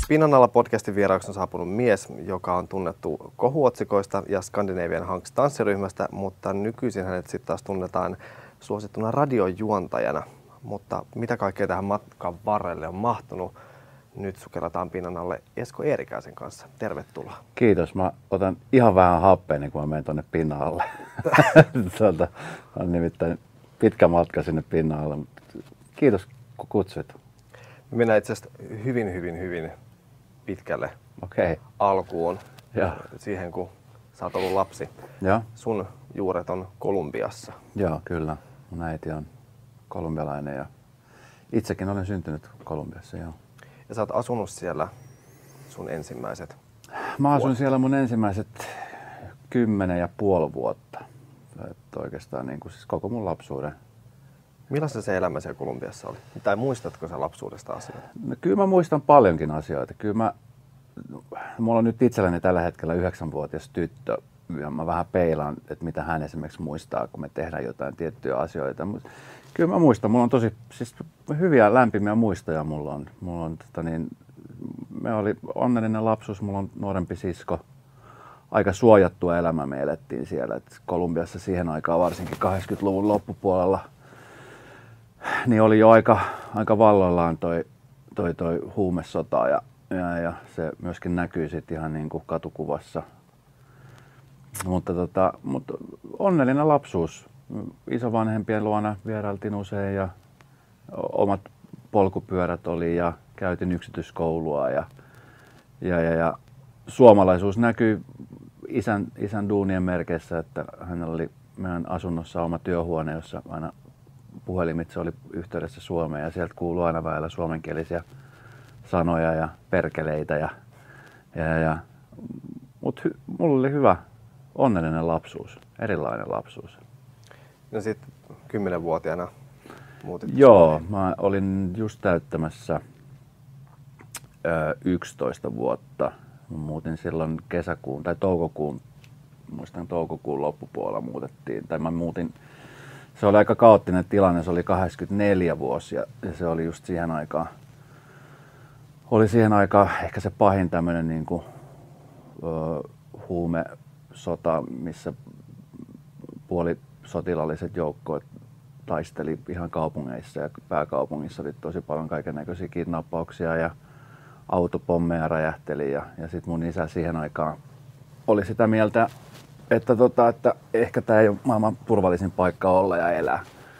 Pinnan alla podcastin vieraaksi on saapunut mies, joka on tunnettu kohuotsikoista ja Scandinavian Hunks tanssiryhmästä, mutta nykyisin hänet sitten taas tunnetaan suosittuna radiojuontajana. Mutta mitä kaikkea tähän matkan varrelle on mahtunut? Nyt sukelletaan pinnan alle Esko Eerikäisen kanssa. Tervetuloa. Kiitos. Mä otan ihan vähän happea, niin kun mä menen tuonne pinnan alle. On nimittäin pitkä matka sinne pinnan alle. Kiitos, kun kutsuit. Me mennään itse asiassa hyvin pitkälle alkuun. Ja. Siihen, kun sä oot ollut lapsi. Ja. Sun juuret on Kolumbiassa. Joo, kyllä. Mun äiti on kolumbialainen ja itsekin olen syntynyt Kolumbiassa, joo. Ja sä oot asunut siellä sun ensimmäiset Mä asuin siellä mun ensimmäiset 10,5 vuotta. Että oikeastaan niin kuin siis koko mun lapsuuden. Millaista se elämä siellä Kolumbiassa oli? Tai muistatko sä lapsuudesta asioita? No, kyllä mä muistan paljonkin asioita. Mulla on nyt itselläni tällä hetkellä 9-vuotias tyttö. Ja mä vähän peilaan, että mitä hän esimerkiksi muistaa, kun me tehdään jotain tiettyjä asioita. Kyllä mä muistan, mulla on tosi siis hyviä lämpimiä muistoja. Me oli onnellinen lapsuus, mulla on nuorempi sisko. Aika suojattua elämää me elettiin siellä. Et Kolumbiassa siihen aikaan, varsinkin 80-luvun loppupuolella, niin oli jo aika valloillaan toi huumesota ja se myöskin näkyy sitten ihan niin kuin katukuvassa. Mutta onnellinen lapsuus. Isovanhempien luona vierailtiin usein ja omat polkupyörät oli ja käytin yksityiskoulua ja suomalaisuus näkyy isän duunien merkeissä, että hänellä oli meidän asunnossa oma työhuone, jossa aina puhelimitse oli yhteydessä Suomeen ja sieltä kuului aina väillä suomenkielisiä sanoja ja perkeleitä mutta mulla oli hyvä, onnellinen lapsuus, erilainen lapsuus. No sitten 10-vuotiaana muutit Joo, Suomeen. mä olin just täyttämässä 11 vuotta. Mä muutin silloin toukokuun loppupuolella muutettiin. Se oli aika kaoottinen tilanne, se oli 84 vuosi ja se oli just siihen aikaan ehkä se pahin tämmöinen niin kuin huumesota, missä puolisotilaalliset joukkoet taisteli ihan kaupungeissa ja pääkaupungissa oli tosi paljon kaikennäköisiä kidnappauksia ja autopommeja räjähteli ja sit mun isä siihen aikaan oli sitä mieltä, että ehkä tää ei ole maailman turvallisin paikka olla ja elää.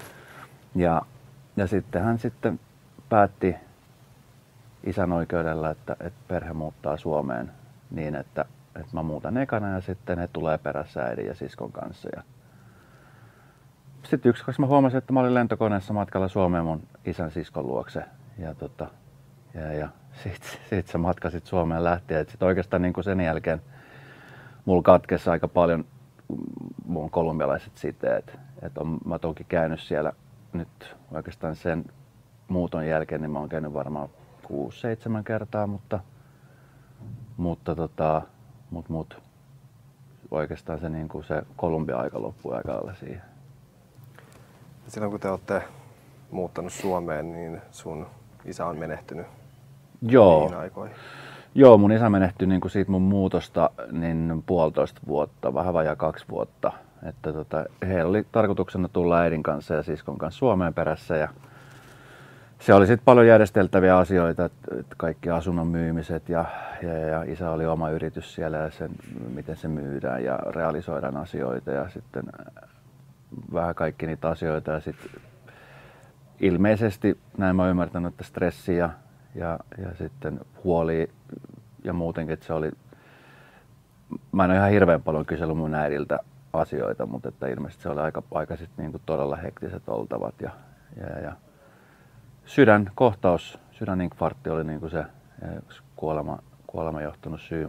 Ja sitten hän sitten päätti isän oikeudella, että perhe muuttaa Suomeen niin, että mä muutan ekana ja sitten he tulee perässä äidin ja siskon kanssa. Ja sitten yksi mä huomasin, että mä olin lentokoneessa matkalla Suomeen mun isän siskon luokse. Ja sit se matka sit Suomeen lähti. Et sit oikeastaan niin kuin sen jälkeen mulla katkesi aika paljon mun kolumbialaiset siteet. Mä toki käynyt siellä nyt oikeastaan sen muuton jälkeen, niin mä oon käynyt varmaan 6-7 kertaa, mutta oikeastaan se, niin kuin se Kolumbia-aika loppui aika lailla siihen. Silloin kun te olette muuttanut Suomeen, niin sun isä on menehtynyt niihin aikoihin. Joo, mun isä menehtyi niin kuin siitä mun muutosta niin 1,5 vuotta, vähän vajaa 2 vuotta. Että heillä oli tarkoituksena tulla äidin kanssa ja siskon kanssa Suomeen perässä. Ja se oli sitten paljon järjesteltäviä asioita, että kaikki asunnon myymiset ja isä oli oma yritys siellä ja miten se myydään ja realisoidaan asioita ja sitten vähän kaikki niitä asioita ja sitten ilmeisesti näin mä oon ymmärtänyt, että stressi ja sitten huoli ja muutenkin, että se oli, mä en ole ihan hirveän paljon kysellyt mun äidiltä asioita, mutta että ilmeisesti se oli aika sitten niinku todella hektiset oltavat ja sydäninfarkti oli niinku se kuolema johtunut syy,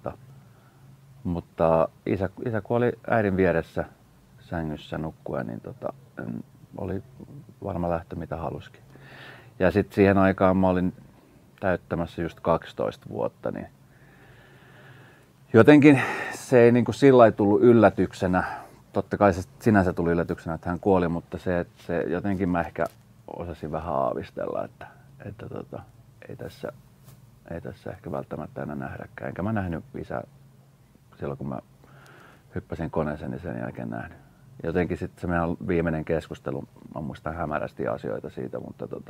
mutta isä kuoli äidin vieressä sängyssä nukkuen, niin oli varma lähtö mitä halusikin. Ja sitten siihen aikaan mä olin täyttämässä just 12 vuotta, niin jotenkin se ei niinku sillä tullut yllätyksenä. Totta kai se sinänsä tuli yllätyksenä, että hän kuoli, mutta se jotenkin mä ehkä osasin vähän aavistella, että ei tässä ei tässä ehkä välttämättä enää nähdäkään. Enkä mä nähnyt isää silloin, kun mä hyppäsin koneeseen, niin sen jälkeen nähnyt. Jotenkin sitten se meidän viimeinen keskustelu, mä muistan hämärästi asioita siitä,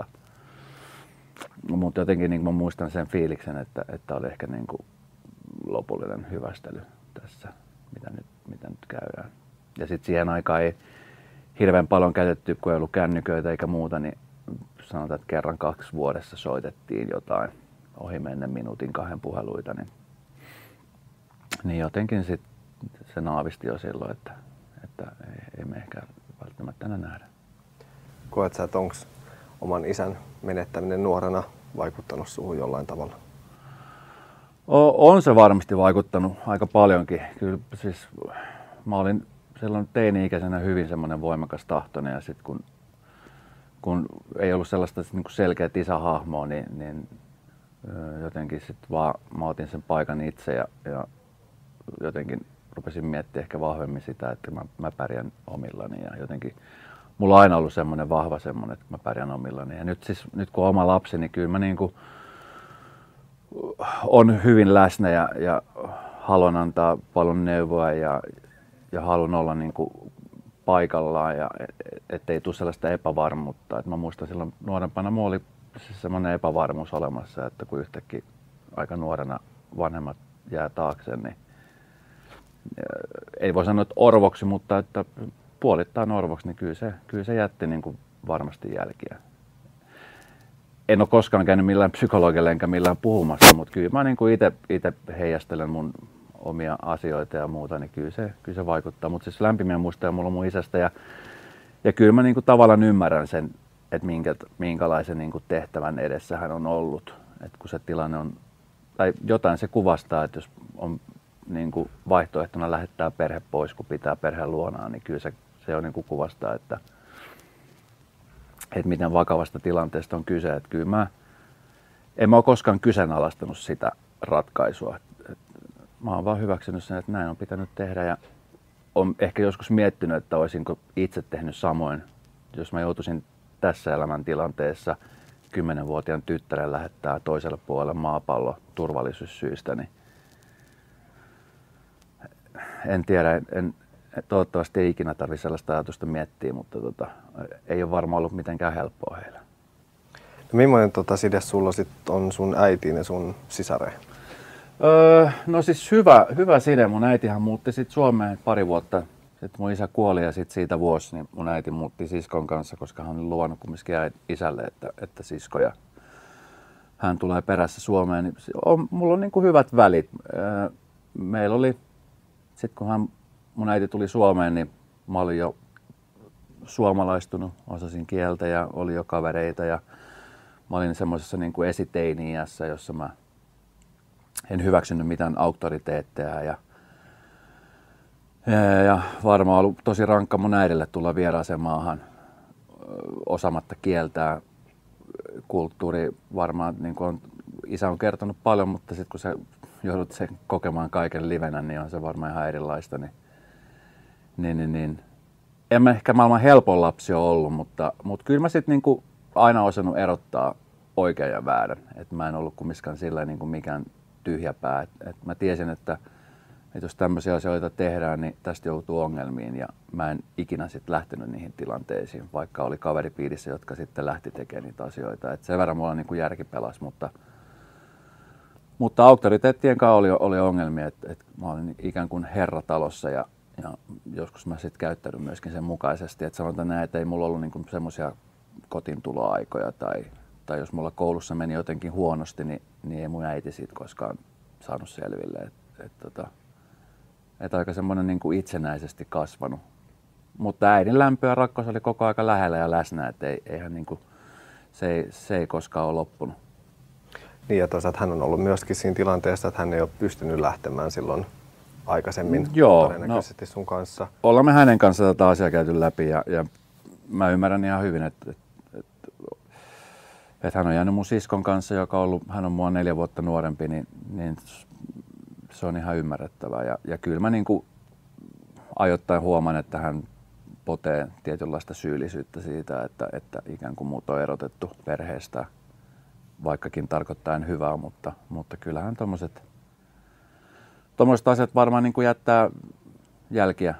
mutta jotenkin niin mä muistan sen fiiliksen, että oli ehkä niin kuin lopullinen hyvästely tässä, mitä nyt käydään. Ja sitten siihen aikaan ei hirveän paljon käytetty, kun ei ollut kännyköitä eikä muuta, niin sanotaan, että kerran 2 vuodessa soitettiin jotain ohi menen minuutin 2 puheluita, niin jotenkin sit se naavisti jo silloin, että ei me ehkä välttämättä enää nähdä. Koet sä, että onko oman isän menettäminen nuorena vaikuttanut suhun jollain tavalla? On se varmasti vaikuttanut aika paljonkin. Kyllä siis mä olin silloin teini-ikäisenä hyvin semmoinen voimakas tahtoinen ja sitten kun ei ollut sellaista niin kuin selkeät isähahmoa, niin jotenkin sitten vaan mä otin sen paikan itse ja jotenkin rupesin miettimään ehkä vahvemmin sitä, että mä pärjään omillani ja jotenkin mulla on aina ollut semmoinen vahva semmoinen, että mä pärjään omillani. Ja nyt kun on oma lapsi, niin kyllä mä niinku on hyvin läsnä ja haluan antaa paljon neuvoa ja haluan olla niinku paikallaan ja ettei tule sellaista epävarmuutta. Et mä muistan silloin nuorempana mulla oli semmoinen epävarmuus olemassa, että kun yhtäkkiä aika nuorena vanhemmat jää taakse, niin ei voi sanoa, että orvoksi, mutta että puolittain orvoksi, niin kyllä se jätti niin kuin varmasti jälkiä. En ole koskaan käynyt millään psykologilla enkä millään puhumassa, mutta kyllä mä niin kuin itse heijastelen mun omia asioita ja muuta, niin kyllä se vaikuttaa. Mutta siis lämpimiä muistoja mulla on mun isästä ja kyllä mä niin kuin tavallaan ymmärrän sen, että minkälaisen niin kuin tehtävän edessä hän on ollut. Että kun se tilanne on, tai jotain se kuvastaa, että jos on niin kuin vaihtoehtona lähettää perhe pois, kun pitää perheen luonaan, niin kyllä se on niin kuin kuvastaa, että miten vakavasta tilanteesta on kyse. Että kyllä en mä ole koskaan kyseenalaistanut sitä ratkaisua. Mä oon vaan hyväksynyt sen, että näin on pitänyt tehdä ja on ehkä joskus miettinyt, että olisinko itse tehnyt samoin, jos mä joutuisin tässä elämäntilanteessa 10-vuotiaan tyttären lähettää toiselle puolelle maapallo turvallisuussyistä, niin en tiedä, toivottavasti ei ikinä tarvitse sellaista ajatusta miettiä, mutta ei ole varmaan ollut mitenkään helppoa heillä. No, millainen side sulla sit on sun äitiin ja sun sisareen? No siis hyvä side. Mun äitihän muutti sitten Suomeen 2 vuotta. Sitten mun isä kuoli ja sitten siitä vuosi niin mun äiti muutti siskon kanssa, koska hän oli luvannut kumminkin isälle, että sisko ja hän tulee perässä Suomeen. Niin mulla on niin kuin hyvät välit. Meillä oli, sitten kun mun äiti tuli Suomeen, niin mä olin jo suomalaistunut, osasin kieltä ja oli jo kavereita ja mä olin semmoisessa niin kuin esiteini-iässä, jossa mä en hyväksynyt mitään auktoriteetteja ja varmaan ollut tosi rankka mun äidille tulla vieraaseen maahan osaamatta kieltää. Kulttuuri varmaan, niin kuin isä on kertonut paljon, mutta sitten kun sä joudut sen kokemaan kaiken livenä, niin on se varmaan ihan erilaista. Niin. En mä ehkä maailman helpon lapsi ole ollut, mutta kyllä mä sitten niin aina osannut erottaa oikean ja väärän. Et mä en ollut kumminkaan sillä niin kuin mikään tyhjäpää. Et mä tiesin, että jos tämmöisiä asioita tehdään, niin tästä joutuu ongelmiin. Ja mä en ikinä sitten lähtenyt niihin tilanteisiin, vaikka oli kaveripiirissä, jotka sitten lähti tekemään niitä asioita. Et sen verran mulla niin kuin järki pelasi, mutta auktoriteettien kanssa oli ongelmia. Et mä olin ikään kuin herra talossa ja joskus mä sitten käyttänyt myöskin sen mukaisesti. Et sanotaan näin, että ei mulla ollut niin kuin semmoisia kotiintuloaikoja tai jos mulla koulussa meni jotenkin huonosti, niin ei mun äiti siitä koskaan saanut selville. Että aika semmoinen niin kuin itsenäisesti kasvanut. Mutta äidin lämpö ja rakkaus oli koko aika lähellä ja läsnä, että eihän niin kuin, se ei koskaan ole loppunut. Niin ja toisaalta hän on ollut myöskin siinä tilanteessa, että hän ei ole pystynyt lähtemään silloin aikaisemmin todennäköisesti sun kanssa. Ollaan me hänen kanssa tätä asiaa käyty läpi ja mä ymmärrän ihan hyvin, että hän on jäänyt mun siskon kanssa, hän on mua 4 vuotta nuorempi, niin se on ihan ymmärrettävää. Ja kyllä mä niin kuin ajoittain huomaan, että hän potee tietynlaista syyllisyyttä siitä, että ikään kuin mut on erotettu perheestä. vaikkakin tarkoittaen hyvää, mutta kyllähän tommoset asiat varmaan niin kuin jättää jälkiä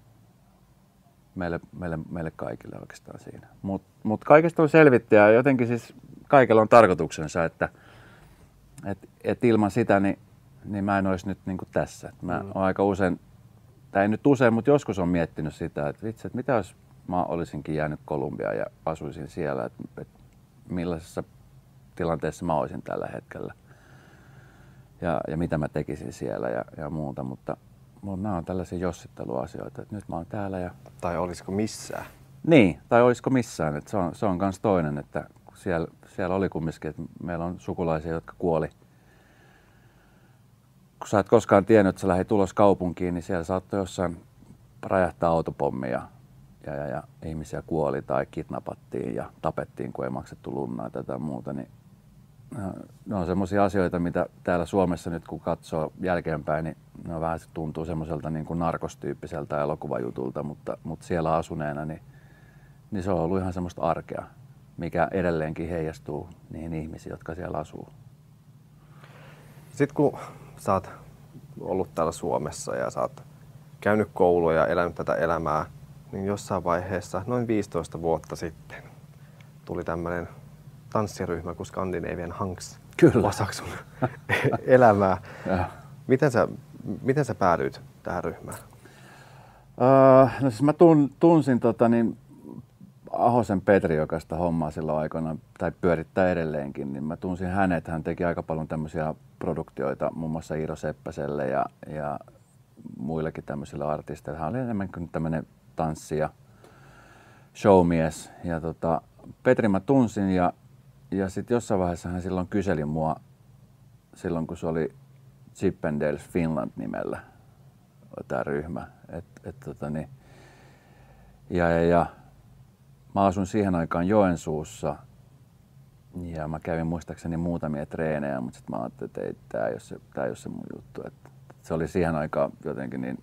meille kaikille oikeastaan siinä. Mut kaikesta on selvittäjä ja jotenkin siis kaikella on tarkoituksensa, että ilman sitä niin mä en olisi nyt niin kuin tässä. Mä oon aika usein, tai ei nyt usein, mutta joskus on miettinyt sitä, että vitsi, että mitä jos mä olisinkin jäänyt Kolumbiaan ja asuisin siellä, että millaisessa tilanteessa mä olisin tällä hetkellä ja mitä mä tekisin siellä ja muuta, mutta nämä on tällaisia jossitteluasioita, että nyt mä oon täällä ja... Tai olisiko missään? Niin, tai olisiko missään, että se on kans toinen, että siellä oli kumminkin, että meillä on sukulaisia, jotka kuoli. Kun sä et koskaan tiennyt, että sä lähdit ulos kaupunkiin, niin siellä saattoi jossain räjähtää autopommi ja ihmisiä kuoli tai kidnappattiin ja tapettiin, kun ei maksettu lunnaa tai muuta. Niin ne on semmoisia asioita, mitä täällä Suomessa nyt kun katsoo jälkeenpäin, niin ne on vähän tuntuu semmoiselta niin kuin narkostyyppiseltä elokuvajutulta, mutta siellä asuneena niin se on ollut ihan semmoista arkea, mikä edelleenkin heijastuu niihin ihmisiin, jotka siellä asuu. Sitten kun sä oot ollut täällä Suomessa ja sä oot käynyt koulua ja elänyt tätä elämää, niin jossain vaiheessa, noin 15 vuotta sitten, tuli tämmöinen tanssiryhmä kuin Scandinavian Hunks osaksi sun elämää. Miten sä päädyit tähän ryhmään? No siis mä tunsin Ahosen Petri, joka sitä hommaa silloin aikoina, tai pyörittää edelleenkin, niin mä tunsin hänet. Hän teki aika paljon tämmöisiä produktioita, muun muassa Iiro Seppäselle ja muillekin tämmöisille artisteille. Hän oli enemmän kuin tämmöinen tanssi- ja showmies. Ja Petri mä tunsin ja sitten jossain vaiheessa hän silloin kyseli mua, silloin kun se oli Chippendales Finland nimellä, tämä ryhmä. Ja mä asun siihen aikaan Joensuussa ja mä kävin muistaakseni muutamia treenejä, mutta sitten mä ajattelin, että ei, tää ei ole se mun juttu. Se oli siihen aikaan jotenkin niin,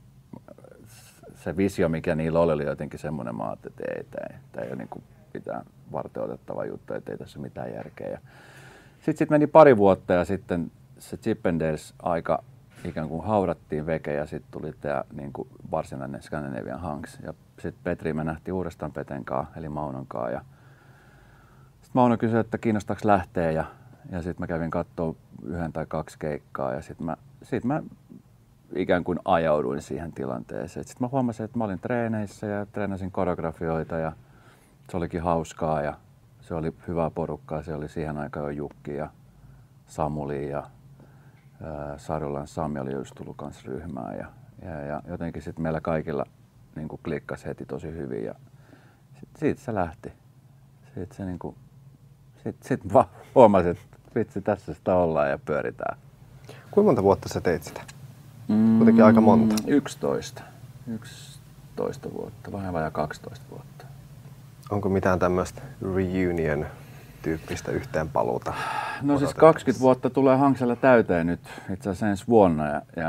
se visio mikä niillä oli jotenkin semmoinen, mä ajattelin, että tää ei ole niin kuin mitään varteenotettava juttu, että ei tässä ole mitään järkeä. Sitten meni pari vuotta ja sitten se Chippendales aika ikään kuin haudattiin veke ja sitten tuli tämä niin kuin varsinainen Scandinavian Hunks. Ja sitten Petri me nähtiin uudestaan Peten kanssa, eli Maunon kanssa. Ja sitten Mauno kysyi, että kiinnostaako lähteä ja sitten mä kävin katsoa 1 tai 2 keikkaa ja sitten mä ikään kuin ajauduin siihen tilanteeseen. Sitten mä huomasin, että mä olin treeneissä ja treenasin koreografioita ja se olikin hauskaa ja se oli hyvää porukkaa. Se oli siihen aikaan jo Jukki ja Samuli ja Sarjolan Sami oli just tullut kanssa ryhmään ja jotenkin sitten meillä kaikilla niin kuin klikkasi heti tosi hyvin ja siitä se lähti. Sitten vaan huomasin, että vitsi tässä sitä ollaan ja pyöritään. Kuinka monta vuotta sä teit sitä? Kuitenkin aika monta. 11 vuotta, vähän vajaa 12 vuotta. Onko mitään tämmöistä reunion-tyyppistä yhteenpaluuta? No siis 20 vuotta tulee Hanksella täyteen nyt itse asiassa ensi vuonna.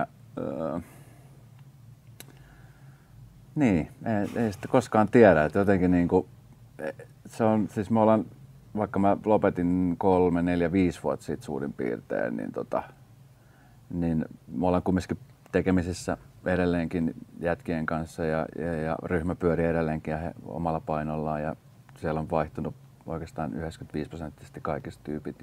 Niin, ei sitä koskaan tiedä. Että jotenkin niinku, se on, siis me ollaan, vaikka mä lopetin 3, 4, 5 vuotta siitä suurin piirtein, niin me ollaan kumminkin tekemisissä edelleenkin jätkien kanssa ja ryhmä pyörii edelleenkin ja he omalla painollaan ja siellä on vaihtunut oikeastaan 95% kaikista tyypit.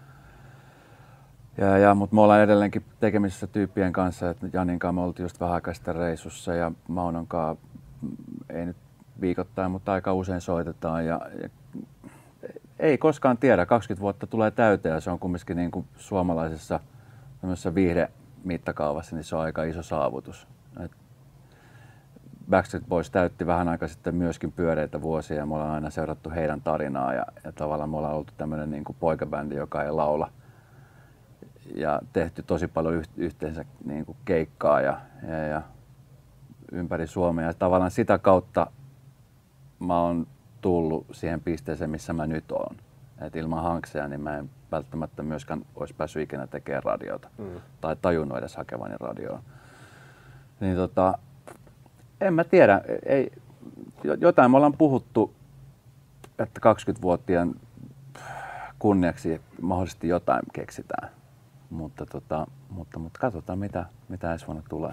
Mutta me ollaan edelleenkin tekemisissä tyyppien kanssa, että Janin kanssa me oltiin just vähän aikaa sitten reissussa ja Maunon kanssa ei nyt viikoittain, mutta aika usein soitetaan ja ei koskaan tiedä, 20 vuotta tulee täyteen ja se on kumminkin niin kuin suomalaisessa viihde-mittakaavassa, niin se on aika iso saavutus. Backstreet Boys täytti vähän aikaa sitten myöskin pyöreitä vuosia ja me ollaan aina seurattu heidän tarinaa ja tavallaan me ollaan oltu tämmöinen niin kuin poikabändi, joka ei laula ja tehty tosi paljon yhteensä niin kuin keikkaa ja ympäri Suomea ja tavallaan sitä kautta mä oon tullut siihen pisteeseen, missä mä nyt oon. Et ilman Hankseja niin mä en välttämättä myöskään olisi päässyt ikinä tekemään radiota tai tajunnut edes hakevani radioon. Niin en mä tiedä, jotain me ollaan puhuttu, että 20-vuotiaan kunniaksi mahdollisesti jotain keksitään. Mutta katsotaan mitä ensi vuonna tulee.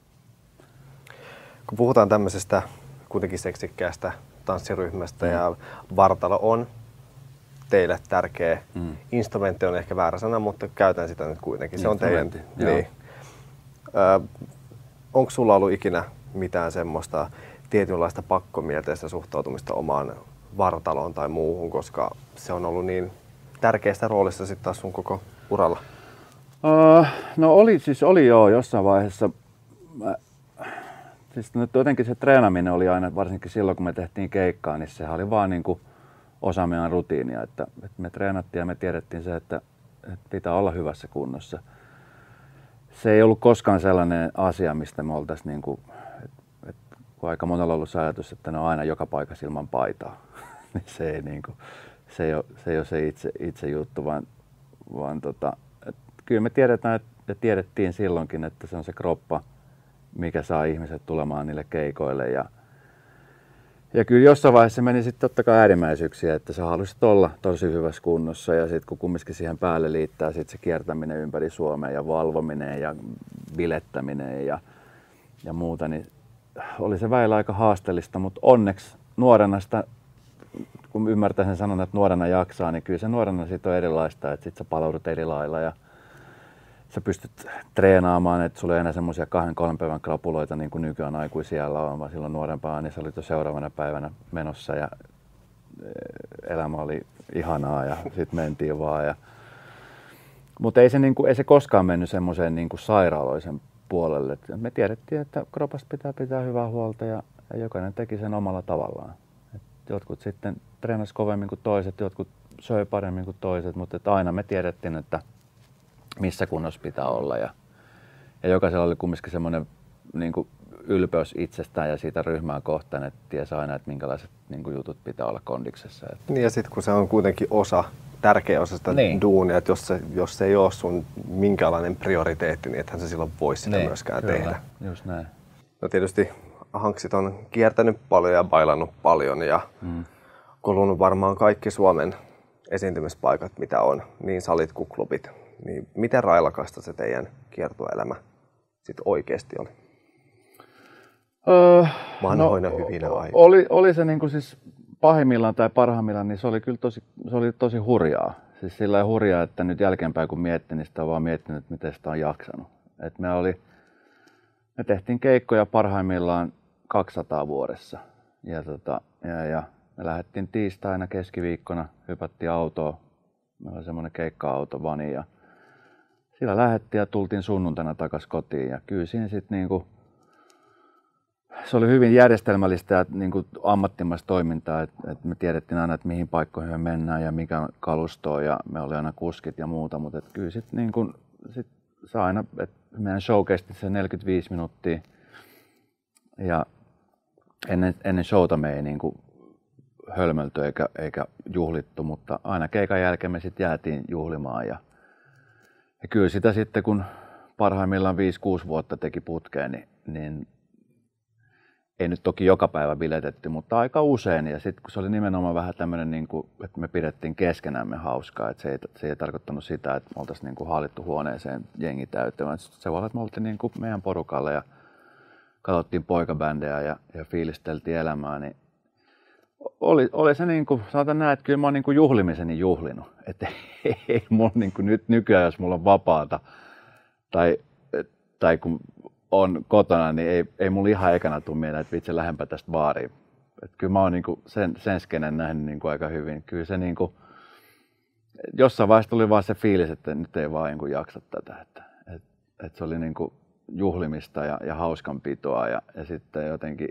Kun puhutaan tämmöisestä kuitenkin seksikkäästä tanssiryhmästä ja vartalo on teille tärkeä. Instrumentti on ehkä väärä sana, mutta käytän sitä nyt kuitenkin. Se on teidän. Niin. Onko sulla ollut ikinä mitään semmoista tietynlaista pakkomielteistä suhtautumista omaan vartaloon tai muuhun, koska se on ollut niin tärkeästä roolissa sitten taas sun koko uralla? No oli joo jossain vaiheessa. Siis jotenkin se treenaminen oli aina, varsinkin silloin kun me tehtiin keikkaa, niin sehän oli vaan niin kuin osa meidän rutiinia. Että me treenattiin ja me tiedettiin se, että pitää olla hyvässä kunnossa. Se ei ollut koskaan sellainen asia, mistä me oltaisiin, niin kuin, kun aika monella on ollut se ajatus, että ne on aina joka paikassa ilman paitaa. Se ei ole se itse juttu, vaan kyllä me tiedetään ja tiedettiin silloinkin, että se on se kroppa, mikä saa ihmiset tulemaan niille keikoille. Ja kyllä jossain vaiheessa meni sitten totta kai äärimmäisyyksiä, että sä haluaisit olla tosi hyvässä kunnossa ja sitten kun kumminkin siihen päälle liittää sit se kiertäminen ympäri Suomea ja valvominen ja bilettäminen ja muuta, niin oli se välillä aika haasteellista, mutta onneksi nuorena sitä, kun ymmärtää sen sanon, että nuorena jaksaa, niin kyllä se nuorena sit on erilaista, että sit sä palaudut eri lailla ja sä pystyt treenaamaan, että sulla ei enää semmoisia 2-3 päivän krapuloita niin kuin nykyään aikuisiellä on, vaan silloin nuorempaa, niin sä olit jo seuraavana päivänä menossa ja elämä oli ihanaa ja sit mentiin vaan. Mutta ei se koskaan mennyt semmoiseen niin kuin sairaaloisen puolelle. Et me tiedettiin, että kropasta pitää hyvää huolta ja jokainen teki sen omalla tavallaan. Et jotkut sitten treenasi kovemmin kuin toiset, jotkut söi paremmin kuin toiset, mutta aina me tiedettiin, että missä kunnossa pitää olla ja jokaisella oli kumminkin semmoinen niin kuin ylpeys itsestään ja siitä ryhmää kohtaan, että tiesi aina, että minkälaiset niin kuin jutut pitää olla kondiksessa. Niin ja sitten kun se on kuitenkin tärkeä osa sitä duunia, että jos se ei ole sun minkälainen prioriteetti, niin ethän se silloin voi sitä myöskään tehdä. Just näin. No tietysti Hanksit on kiertänyt paljon ja bailannut paljon ja kulunut varmaan kaikki Suomen esiintymispaikat, mitä on, niin salit kuin klubit. Niin miten railakasta se teidän kiertueelämä sitten oikeasti oli? Vanhoina hyvinä aikoina. Oli se niin kuin siis pahimmillaan tai parhaimmillaan, niin se oli kyllä tosi hurjaa. Siis sillä hurjaa, että nyt jälkeenpäin kun miettii, niin sitä on vaan miettinyt, että miten sitä on jaksanut. Et me tehtiin keikkoja parhaimmillaan 200 vuodessa. Ja me lähdettiin tiistaina keskiviikkona, hypättiin autoon. Meillä oli semmoinen keikka-auto, vani, ja sillä lähdettiin ja tultiin sunnuntaina takaisin kotiin. Ja kyllä siinä sitten niinku, se oli hyvin järjestelmällistä ja niinku ammattimaista toimintaa, että me tiedettiin aina, että mihin paikkoihin me mennään ja mikä kalusto ja me oli aina kuskit ja muuta, mutta kyllä sitten niinku, se aina, että meidän show kesti se 45 minuuttia ja ennen showta me ei niinku hölmölty eikä juhlittu, mutta aina keikan jälkeen me sitten jäätiin juhlimaan ja kyllä sitä sitten kun parhaimmillaan 5-6 vuotta teki putkeen, niin ei nyt toki joka päivä biletetty, mutta aika usein ja sitten kun se oli nimenomaan vähän tämmöinen, niin kuin, että me pidettiin keskenämme hauskaa, että se ei tarkoittanut sitä, että me oltaisiin niin kuin hallittu huoneeseen jengi täyteen, vaan se voi olla, että me oltiin niin kuin meidän porukalle ja katsottiin poikabändejä ja fiilisteltiin elämää, niin oli se niin kuin, sanotaan näin, että kyllä mä oon niin kuin juhlimiseni juhlinut. Että ei mulla niin kuin nyt nykyään, jos mulla on vapaata tai kun on kotona, niin ei mulla ihan ekana tule mieleen, että vitsi lähempää tästä baariin. Että kyllä mä oon niin kuin sen skenen nähnyt niin kuin aika hyvin. Kyllä se niin kuin, jossain vaiheessa tuli vaan se fiilis, että nyt ei vaan niin kuin jaksa tätä. Että se oli niin kuin juhlimista ja hauskanpitoa ja sitten jotenkin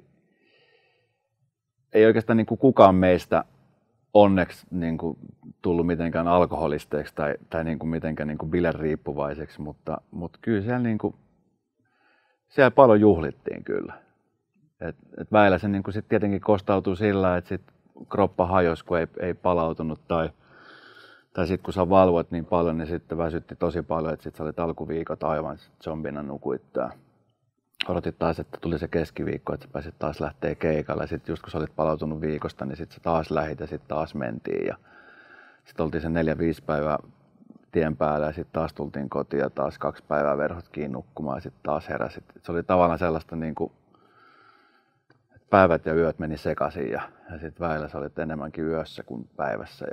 ei oikeastaan niin kuin kukaan meistä onneksi niin kuin tullut mitenkään alkoholisteeksi tai niin kuin mitenkään niin kuin bileriippuvaiseksi, mutta kyllä siellä, niin kuin, siellä paljon juhlittiin kyllä. Et väillä se niin kuin sit tietenkin kostautui sillä, että sit kroppa hajosi, kun ei palautunut tai sitten kun sä valvot niin paljon, niin sitten väsytti tosi paljon, että sit sä olit alkuviikot aivan zombina nukuittaa. Odotit taas, että tuli se keskiviikko, että sä pääsit taas lähteä keikalle. Sitten just kun sä olit palautunut viikosta, niin sitten sä taas lähit ja sitten taas mentiin. Ja Sitten oltiin sen 4-5 päivää tien päällä ja sitten taas tultiin kotiin ja taas 2 päivää verhot kiinni nukkumaan ja sitten taas heräsit. Se oli tavallaan sellaista niinku, että päivät ja yöt meni sekaisin ja sitten välillä sä olit enemmänkin yössä kuin päivässä.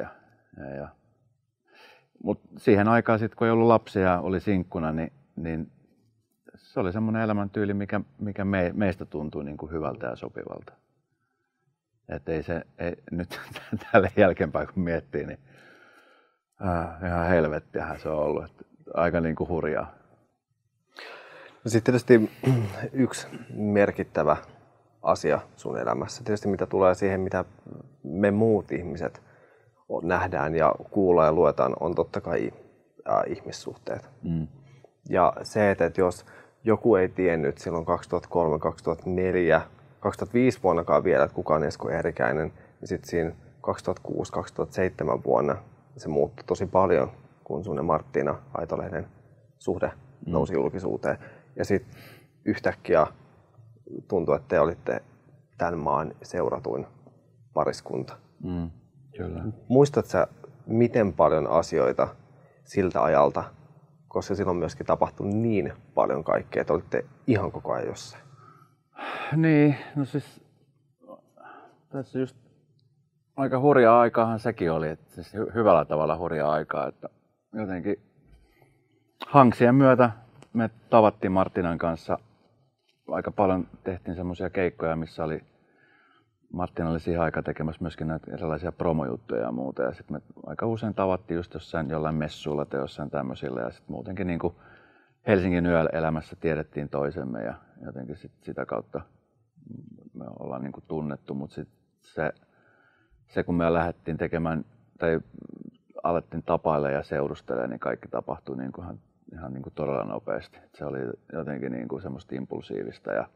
Mutta siihen aikaan sitten kun ei ollut lapsia ja oli sinkkuna, niin se oli semmoinen elämäntyyli, mikä meistä tuntui niin kuin hyvältä ja sopivalta. Että nyt tälle jälkeenpäin kun miettii, niin ihan helvettiähän se on ollut. Että aika niin kuin hurjaa. No sitten tietysti yksi merkittävä asia sun elämässä, tietysti mitä tulee siihen, mitä me muut ihmiset nähdään ja kuullaan ja luetaan, on totta kai ihmissuhteet. Ja se, että jos joku ei tiennyt silloin 2003, 2004, 2005 vuonnakaan vielä, että kuka on Esko Eerikäinen, niin sitten siinä 2006, 2007 vuonna se muuttui tosi paljon, kun sun ja Marttiina Aitolehden suhde nousi julkisuuteen. Ja sitten yhtäkkiä tuntui, että te olitte tämän maan seuratuin pariskunta. Kyllä. Muistatko sä, miten paljon asioita siltä ajalta, koska silloin myöskin tapahtui niin paljon kaikkea, että olitte ihan koko ajan jossain? Niin, no siis tässä just aika hurjaa aikaahan sekin oli, että siis hyvällä tavalla hurjaa aikaa, että jotenkin Hanksien myötä me tavattiin Martinan kanssa aika paljon, tehtiin semmoisia keikkoja, missä Marttina oli siihen aikaan tekemässä myöskin näitä erilaisia promojuttuja ja muuta. Ja sitten me aika usein tavattiin just jollain messuilla tai jossain tämmöisillä. Ja sitten muutenkin niin kuin Helsingin yöelämässä tiedettiin toisemme ja jotenkin sitä kautta me ollaan niin kuin tunnettu. Mutta sitten se kun me lähdettiin tekemään tai alettiin tapailemaan ja seurustelemaan, niin kaikki tapahtui niin kuin ihan niin kuin todella nopeasti. Et se oli jotenkin niin kuin semmoista impulsiivista ja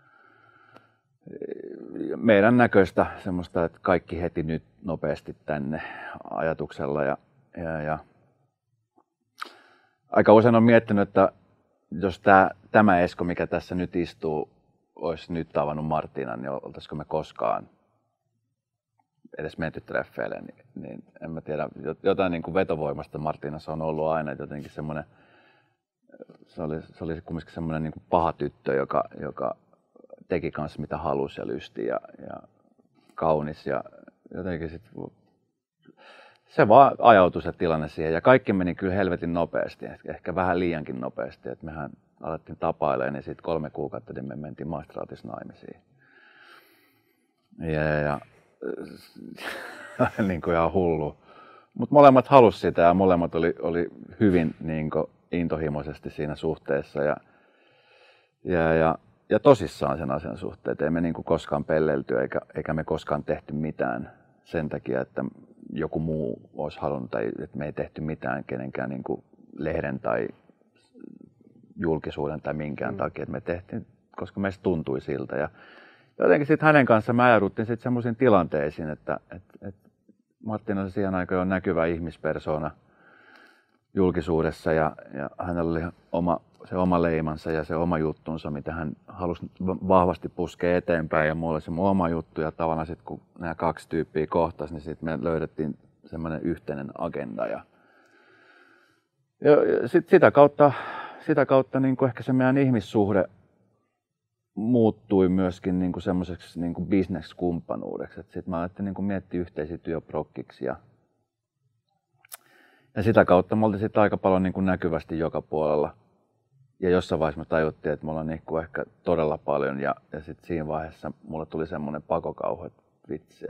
meidän näköistä semmoista, että kaikki heti nyt nopeasti tänne ajatuksella ja aika usein on miettinyt, että jos tämä Esko, mikä tässä nyt istuu, olisi nyt tavannut Martinan, niin oltaisiko me koskaan edes menty treffeille, niin en mä tiedä, jotain niin kuin vetovoimasta Martinassa on ollut aina, että jotenkin semmoinen, se oli kumminkin semmoinen niin kuin paha tyttö, joka teki kanssa mitä halusi ja lysti ja kaunis ja jotenkin se vaan ajautui se tilanne siihen ja kaikki meni kyllä helvetin nopeasti, ehkä vähän liiankin nopeasti, että mehän alettiin tapailemaan niin sitten 3 kuukautta niin me mentiin maistraatissa naimisiin. Ja niin kuin ihan hullu. Mutta molemmat halusi sitä ja molemmat oli hyvin niin kuin intohimoisesti siinä suhteessa ja tosissaan sen asian suhteen, ei me niinku koskaan pelleilty eikä me koskaan tehty mitään sen takia, että joku muu olisi halunnut tai että me ei tehty mitään kenenkään niinku lehden tai julkisuuden tai minkään takia, että me tehtiin, koska meistä tuntui siltä. Ja jotenkin sitten hänen kanssaan me ajauduttiin sitten semmoisiin tilanteisiin, että Marttina oli siihen aikaan jo näkyvä ihmispersona julkisuudessa ja hänellä oli se oma leimansa ja se oma juttunsa, mitä hän halusi vahvasti puskea eteenpäin ja mulla oli se mun oma juttu ja tavallaan sitten kun nämä 2 tyyppiä kohtasi, niin sitten me löydettiin semmoinen yhteinen agenda ja sitten sitä kautta niin kuin ehkä se meidän ihmissuhde muuttui myöskin niin kuin semmoiseksi niin kuin business-kumppanuudeksi. Sitten mä alettiin niin kuin miettiä yhteisiä työprokkiksi ja sitä kautta me oltiin sitten aika paljon niin kuin näkyvästi joka puolella. Ja jossain vaiheessa me tajuttiin, että me ollaan niin kuin ehkä todella paljon ja sitten siinä vaiheessa mulle tuli semmoinen pakokauhu, että vitsi,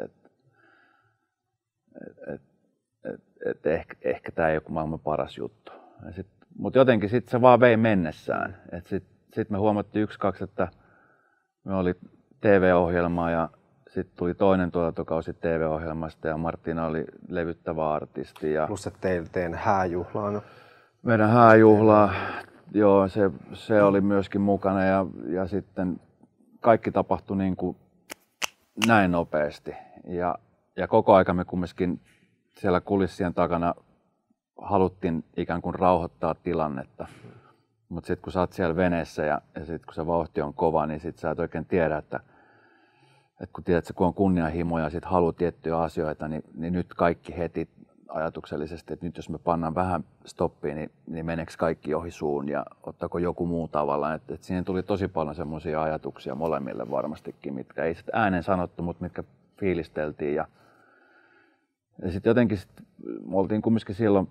että ehkä tämä ei ole maailman paras juttu. Mutta jotenkin sitten se vaan vei mennessään. Sitten me huomattiin 1-2, että me oli TV-ohjelma ja sitten tuli toinen tuotantokausi TV-ohjelmasta ja Marttina oli levyttävä artisti. Ja plus että teidän hääjuhlaa. Meidän hääjuhlaa, joo, se oli myöskin mukana ja sitten kaikki tapahtui niin kuin näin nopeasti. Ja koko aika me kumminkin siellä kulissien takana haluttiin ikään kuin rauhoittaa tilannetta. Mutta sitten kun sä oot siellä veneessä ja sitten kun se vauhti on kova, niin sitten sä et oikein tiedä, että kun tiedät, kun on kunnianhimo ja sit haluaa tiettyjä asioita, niin nyt kaikki heti ajatuksellisesti, että nyt jos me pannaan vähän stoppiin, niin meneekö kaikki ohi suun ja ottaako joku muu tavallaan. Että siihen tuli tosi paljon semmoisia ajatuksia molemmille varmastikin, mitkä ei sitten äänen sanottu, mutta mitkä fiilisteltiin. Ja sitten jotenkin me oltiin kumminkin silloin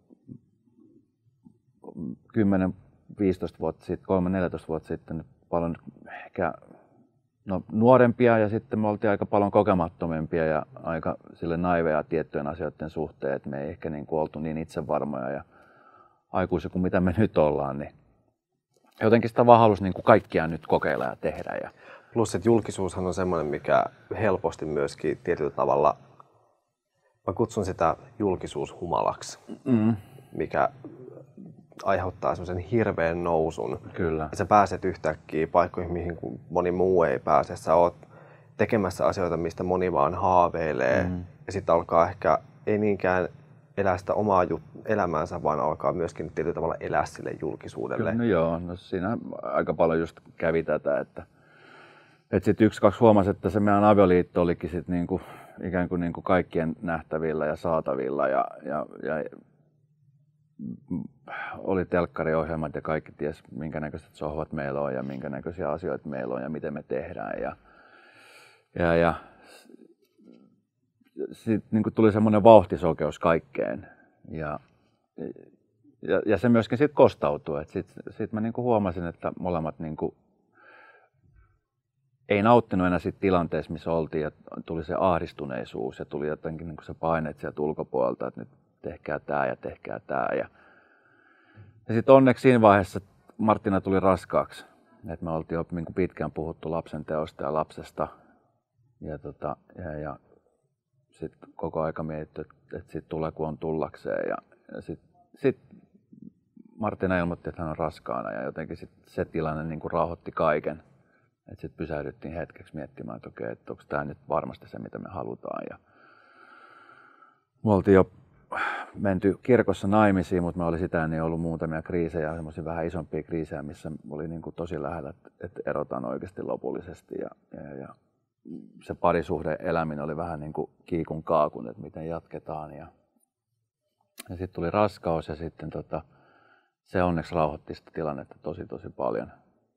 10-15 vuotta sitten, 3-14 vuotta sitten paljon ehkä nuorempia ja sitten me oltiin aika paljon kokemattomimpia ja aika sille naiveja tiettyjen asioiden suhteen, että me ei ehkä niin kuin oltu niin itsevarmoja ja aikuisia kuin mitä me nyt ollaan, niin jotenkin sitä vaan halusi niin kuin kaikkia nyt kokeilla ja tehdä. Ja plus, että julkisuushan on semmoinen, mikä helposti myöskin tietyllä tavalla, mä kutsun sitä julkisuushumalaksi, mikä aiheuttaa semmoisen hirveän nousun. Kyllä. Ja sä pääset yhtäkkiä paikkoihin, mihin moni muu ei pääse. Sä oot tekemässä asioita, mistä moni vaan haaveilee. Ja sitten alkaa ehkä ei niinkään elää sitä omaa elämäänsä, vaan alkaa myöskin tietyllä tavalla elää sille julkisuudelle. No joo, no siinä aika paljon just kävi tätä, että sitten 1-2 huomasi, että se meidän avioliitto olikin sit niinku, ikään kuin niinku kaikkien nähtävillä ja saatavilla ja oli telkkariohjelmat ja kaikki ties minkä näköiset sohvat meillä on ja minkä näköisiä asioita meillä on ja miten me tehdään. Ja sitten niin tuli semmoinen vauhtisokeus kaikkeen ja se myöskin sitten kostautui. Sitten mä niin huomasin, että molemmat niin ei nauttinut enää siitä tilanteessa, missä oltiin ja tuli se ahdistuneisuus ja tuli jotenkin niin se paine sieltä ulkopuolelta, että nyt tehkää tää ja tehkää tää. Ja sitten onneksi siinä vaiheessa Martina tuli raskaaksi. Et me oltiin jo niin pitkään puhuttu lapsen teosta ja lapsesta. Ja sitten koko aika mietitty, että sitten tulee kun on tullakseen. Ja sit Martina ilmoitti, että hän on raskaana ja jotenkin se tilanne niin rauhoitti kaiken. Sitten pysähdyttiin hetkeksi miettimään, että okei, että onko tämä nyt varmasti se, mitä me halutaan. Ja me oltiin jo menty kirkossa naimisiin, mutta me oli sitä ennen ollut muutamia kriisejä, semmoisia vähän isompia kriisejä, missä oli niin kuin tosi lähellä, että erotaan oikeasti lopullisesti. Ja se parisuhde eläminen oli vähän niin kuin kiikun kaakun, että miten jatketaan. Ja sitten tuli raskaus ja sitten se onneksi rauhoitti sitä tilannetta tosi paljon.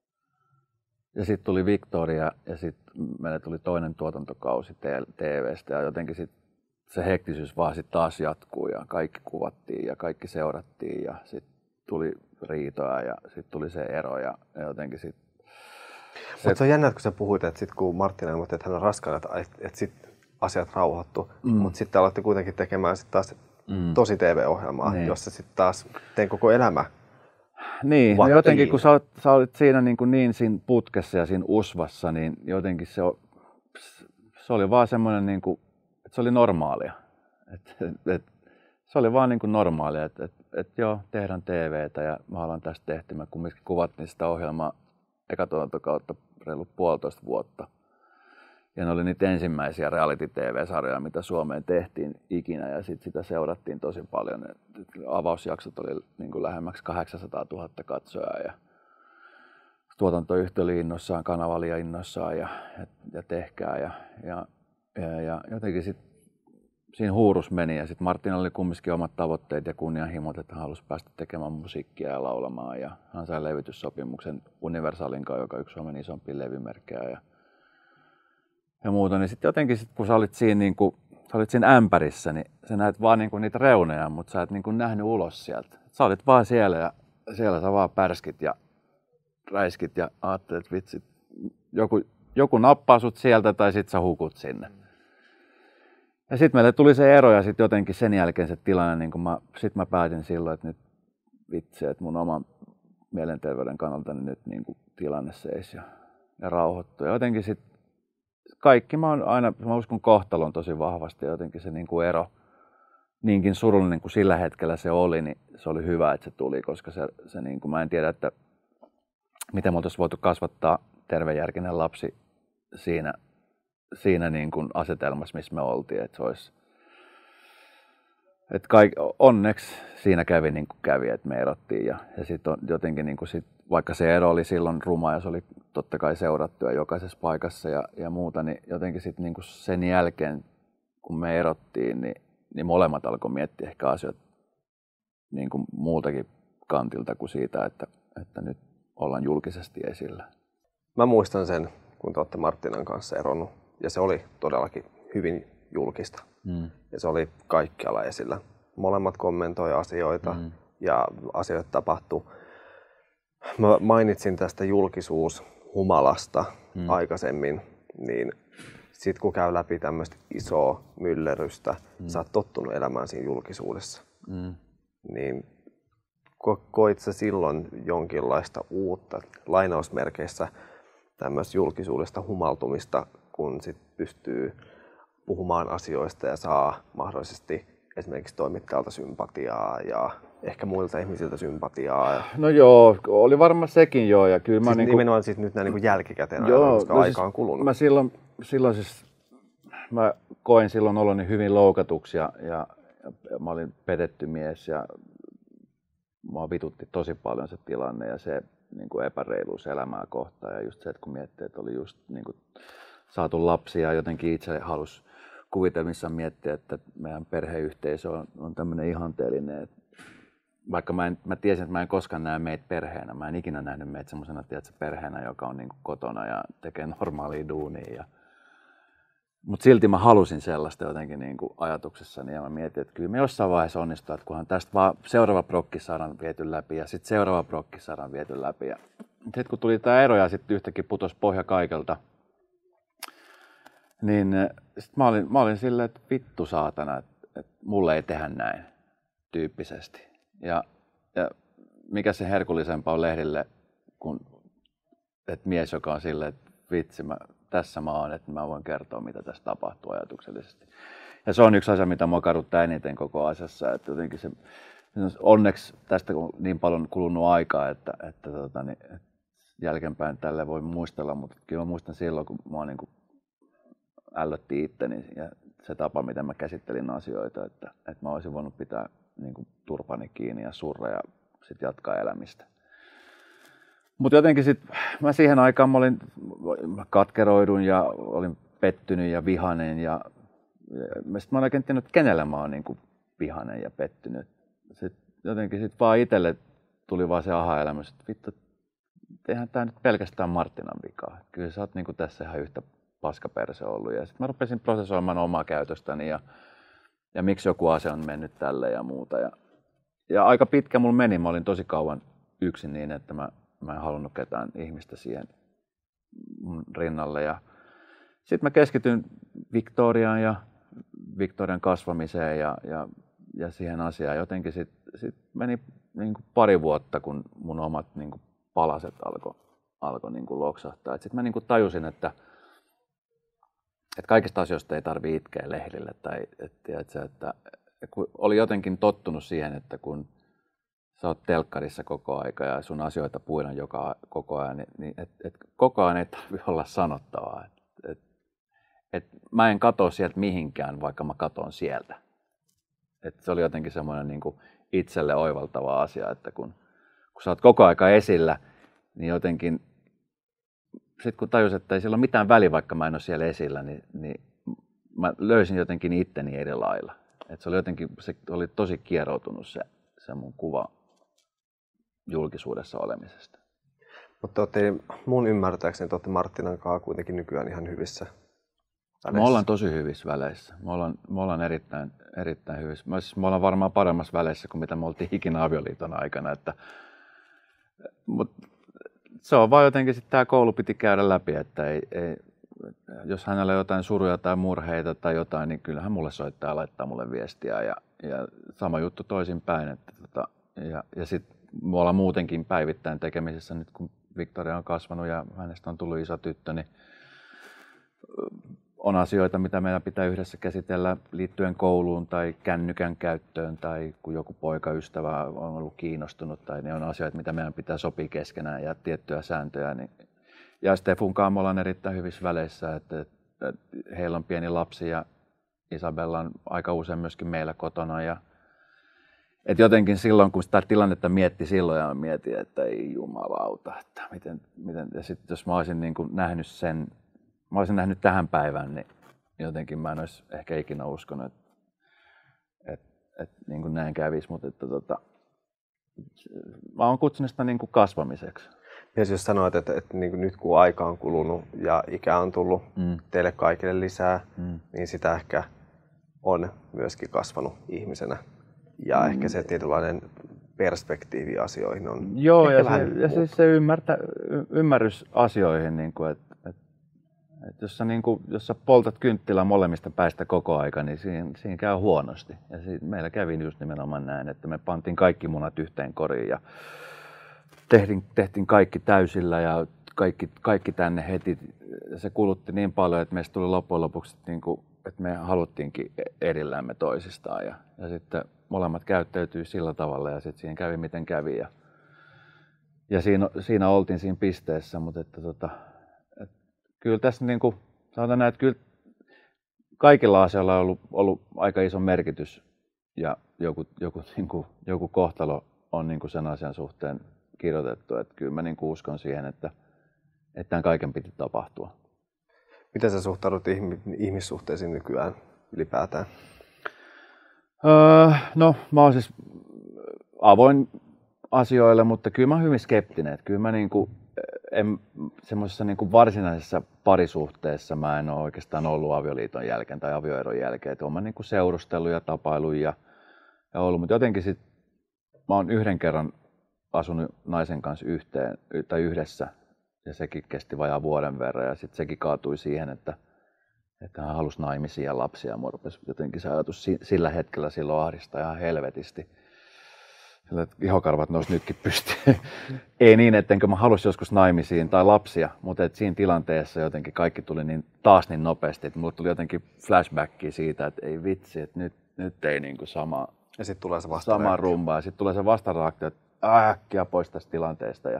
Ja sitten tuli Victoria ja sitten meille tuli toinen tuotantokausi TV:stä ja jotenkin se hektisyys vaan sitten taas jatkuu ja kaikki kuvattiin ja kaikki seurattiin ja sitten tuli riitoja ja sitten tuli se ero ja jotenkin sitten. Mutta se on jännä, kun sä puhuit, että sit kun Martina ilmoitti, että hän on raskaana, että sitten asiat rauhoittu, mutta sitten aloitte kuitenkin tekemään sit taas tosi TV-ohjelmaa, niin. Jossa sitten taas tein koko elämä. Niin, no jotenkin kun sä olit siinä niin siinä putkessa ja siinä usvassa, niin jotenkin se oli vaan semmoinen, niin kuin, että se oli normaalia. Se oli vaan niin kuin normaalia, että joo, tehdään TVtä ja me ollaan tästä tehty. Me kumminkin kuvattiin sitä ohjelmaa eka tuotantokautta reilu 1,5 vuotta. Ja ne oli niitä ensimmäisiä reality-TV-sarjoja, mitä Suomeen tehtiin ikinä ja sitä seurattiin tosi paljon. Avausjaksot oli niin kuin lähemmäksi 800 000 katsojaa ja tuotantoyhtiö oli innoissaan, kanava oli innoissaan ja tehkää ja jotenkin sitten siinä huurus meni ja sitten Martina oli kumminkin omat tavoitteet ja kunnianhimot, että hän halusi päästä tekemään musiikkia ja laulamaan ja hän sai levytyssopimuksen Universalin kanssa, joka on yksi Suomen isompia levymerkkejä ja muuta, niin sitten jotenkin kun sä olit siinä ämpärissä, niin sä näet vaan niinku niitä reunoja, mutta sä et niinku nähnyt ulos sieltä. Sä olit vaan siellä ja siellä sä vaan pärskit ja räiskit ja ajattelet, että vitsi, joku nappaa sut sieltä tai sit sä hukut sinne. Ja sitten meille tuli se ero ja sitten jotenkin sen jälkeen se tilanne, niin mä päätin silloin, että nyt vitsi, että mun oman mielenterveyden kannalta nyt niin kuin tilanne seisi ja rauhoittui. Ja jotenkin sitten kaikki, mä uskon kohtalon tosi vahvasti ja jotenkin se niin kuin ero, niinkin surullinen kuin sillä hetkellä se oli, niin se oli hyvä, että se tuli, koska se niin kuin, mä en tiedä, että miten me oltaisiin voitu kasvattaa tervejärkinen lapsi siinä niin kuin asetelmassa, missä me oltiin, että se olisi, että onneksi siinä kävi niin kuin kävi, että me erottiin ja sitten jotenkin niin kuin vaikka se ero oli silloin ruma ja se oli totta kai seurattuja jokaisessa paikassa ja muuta, niin jotenkin sitten niin kuin sen jälkeen, kun me erottiin, niin niin molemmat alkoi miettiä ehkä asioita niin kuin muultakin kantilta kuin siitä, että nyt ollaan julkisesti esillä. Mä muistan sen, kun te olette Marttinan kanssa eronnut, ja se oli todellakin hyvin julkista. Ja se oli kaikkialla esillä. Molemmat kommentoi asioita ja asioita tapahtui. Mä mainitsin tästä julkisuushumalasta aikaisemmin, niin sit kun käy läpi tämmöistä isoa myllerrystä, sä oot tottunut elämään siinä julkisuudessa, niin koit sä silloin jonkinlaista uutta lainausmerkeissä tämmöistä julkisuudesta humaltumista, kun sit pystyy puhumaan asioista ja saa mahdollisesti esimerkiksi toimittajalta sympatiaa ja ehkä muilta ihmisiltä sympatiaa? No joo, oli varmaan sekin joo. Ja kyllä siis nimenomaan siis nyt näin niin jälkikäteen, koska no aika on kulunut. Mä silloin siis, mä koin silloin oloni hyvin loukatuksi ja mä olin petetty mies ja mua vitutti tosi paljon se tilanne ja se niin kuin epäreiluus elämää kohtaan. Ja just se, että kun miettii, että oli just niin kuin saatu lapsia ja jotenkin itse halusi kuvitelmissa miettiä, että meidän perheyhteisö on tämmöinen ihanteellinen. Että vaikka mä tiesin, että mä en koskaan näe meitä perheenä. Mä en ikinä nähnyt meitä semmoisena perheenä, joka on niin kuin kotona ja tekee normaalia duunia. Mutta silti mä halusin sellaista jotenkin niin kuin ajatuksessani ja mä mietin, että kyllä me jossain vaiheessa onnistuu, että kunhan tästä vaan seuraava prokki saadaan viety läpi ja sitten seuraava prokki saadaan viety läpi. Ja sitten kun tuli tämä ero ja sitten yhtäkkiä putosi pohja kaikelta, niin sit mä olin silleen, että vittu saatana, että mulle ei tehdä näin tyyppisesti. Ja mikä se herkullisempaa on lehdille, kuin että mies, joka on silleen, että vitsi, tässä mä oon, että mä voin kertoa, mitä tässä tapahtuu ajatuksellisesti. Ja se on yksi asia, mitä mua kaduttaa eniten koko asiassa. Että jotenkin se, onneksi tästä on niin paljon kulunut aikaa, että jälkeenpäin tälle voi muistella, mutta kyllä mä muistan silloin, kun mua niin kuin ällötti itteni ja se tapa, miten mä käsittelin asioita, että mä olisin voinut pitää niin kuin turpani kiinni ja surra ja sitten jatkaa elämistä. Mutta jotenkin mä siihen aikaan mä katkeroidun ja olin pettynyt ja vihainen ja mä en oikein tiennyt, että kenelle mä oon niin kuin vihainen ja pettynyt. Jotenkin vaan itselle tuli vaan se aha-elämys, että vittu, eihän tää nyt pelkästään Marttinan vikaa. Kyllä sä oot niin kuin tässä ihan yhtä paskaperse ollut. Ja sitten mä rupesin prosessoimaan omaa käytöstäni ja miksi joku asia on mennyt tälle ja muuta. Ja aika pitkä mulla meni. Mä olin tosi kauan yksin niin, että mä en halunnut ketään ihmistä siihen mun rinnalle. Ja sitten mä keskityin Victoriaan ja Victorian kasvamiseen ja siihen asiaan. Jotenkin sit meni niin kuin pari vuotta, kun mun omat niin kuin palaset alkoi niin kuin loksahtaa. Sitten mä niin kuin tajusin, että kaikista asioista ei tarvitse itkeä lehdille. Tai että kun oli jotenkin tottunut siihen, että kun sä oot telkkarissa koko aika ja sun asioita puidaan koko ajan, niin koko ajan ei tarvitse olla sanottavaa. Mä en katso sieltä mihinkään, vaikka mä katon sieltä. Se oli jotenkin semmoinen niin kuin itselle oivaltava asia, että kun sä oot koko aika esillä, niin jotenkin sitten kun tajusin, että ei sillä ole mitään väliä, vaikka mä en ole siellä esillä, niin mä löysin jotenkin itteni eri lailla. Se oli tosi kieroutunut se mun kuva julkisuudessa olemisesta. Mutta mun ymmärtääkseni te olette Marttinan kanssa kuitenkin nykyään ihan hyvissä väleissä. Me ollaan tosi hyvissä väleissä. Me ollaan erittäin hyvissä. Me ollaan varmaan paremmassa väleissä kuin mitä me oltiin ikinä avioliiton aikana. Mutta se on vaan jotenkin tämä koulu piti käydä läpi, että jos hänellä on jotain suruja tai murheita tai jotain, niin kyllähän mulle soittaa ja laittaa mulle viestiä. Ja sama juttu toisinpäin. Ja sitten me ollaan muutenkin päivittäin tekemisissä nyt, kun Victoria on kasvanut ja hänestä on tullut iso tyttö, niin on asioita, mitä meidän pitää yhdessä käsitellä liittyen kouluun tai kännykän käyttöön tai kun joku poikaystävä on ollut kiinnostunut tai ne on asioita, mitä meidän pitää sopia keskenään ja tiettyjä sääntöjä. Ja Stefunkaan me ollaan erittäin hyvissä väleissä, että heillä on pieni lapsi ja Isabella on aika usein myöskin meillä kotona. Et jotenkin silloin, kun sitä tilannetta mietti silloin ja mietin, että ei jumalauta, että miten ja sitten jos mä olisin niin kuin nähnyt sen, mä olisin nähnyt tähän päivään, niin jotenkin mä en olisi ehkä ikinä uskonut, niin kuin näin kävisi, mutta mä oon kutsunut sitä niin kuin kasvamiseksi. Ja jos sanoit, että niin kuin nyt kun aika on kulunut ja ikä on tullut teille kaikille lisää, niin sitä ehkä on myöskin kasvanut ihmisenä. Ja ehkä se tietynlainen perspektiivi asioihin on. Joo, ja siis se ymmärrys asioihin, niin kuin, että jos sä poltat kynttilää molemmista päistä koko aika, niin siinä käy huonosti. Ja meillä kävi just nimenomaan näin, että me pantiin kaikki munat yhteen koriin ja tehtiin kaikki täysillä ja kaikki tänne heti. Se kulutti niin paljon, että meistä tuli loppujen lopuksi, että me haluttiinkin erillämme toisistaan. Ja sitten molemmat käyttäytyi sillä tavalla ja sitten siinä kävi miten kävi. Ja siinä oltiin siinä pisteessä, mutta kyllä tässä sanotaan näin, että kyllä kaikilla asioilla on ollut aika iso merkitys ja joku kohtalo on sen asian suhteen kirjoitettu. Että kyllä mä uskon siihen, että tämän kaiken piti tapahtua. Miten sä suhtaudut ihmissuhteisiin nykyään ylipäätään? No, mä oon siis avoin asioille, mutta kyllä mä oon hyvin skeptinen. Että kyllä mä semmoisessa varsinaisessa parisuhteessa mä en ole oikeastaan ollut avioliiton jälkeen tai avioeron jälkeen. Että oon mä seurustellut ja tapailut ja ollut, mutta jotenkin sit mä oon yhden kerran asunut naisen kanssa yhdessä ja sekin kesti vajaa vuoden verran ja sitten sekin kaatui siihen, että hän halusi naimisiin ja lapsia. Mua rupesi jotenkin se ajatus sillä hetkellä silloin ahdistaa ihan helvetisti. Sillä ihokarvat nousi nytkin pystyyn. Ei niin, ettenkö mä halusi joskus naimisiin tai lapsia, mutta siinä tilanteessa jotenkin kaikki tuli taas niin nopeasti, että mulle tuli jotenkin flashbackia siitä, että ei vitsi, että nyt ei sama. Ja sitten tulee se sama rumba ja sitten tulee se vastareaktio, että äkkiä pois tästä tilanteesta.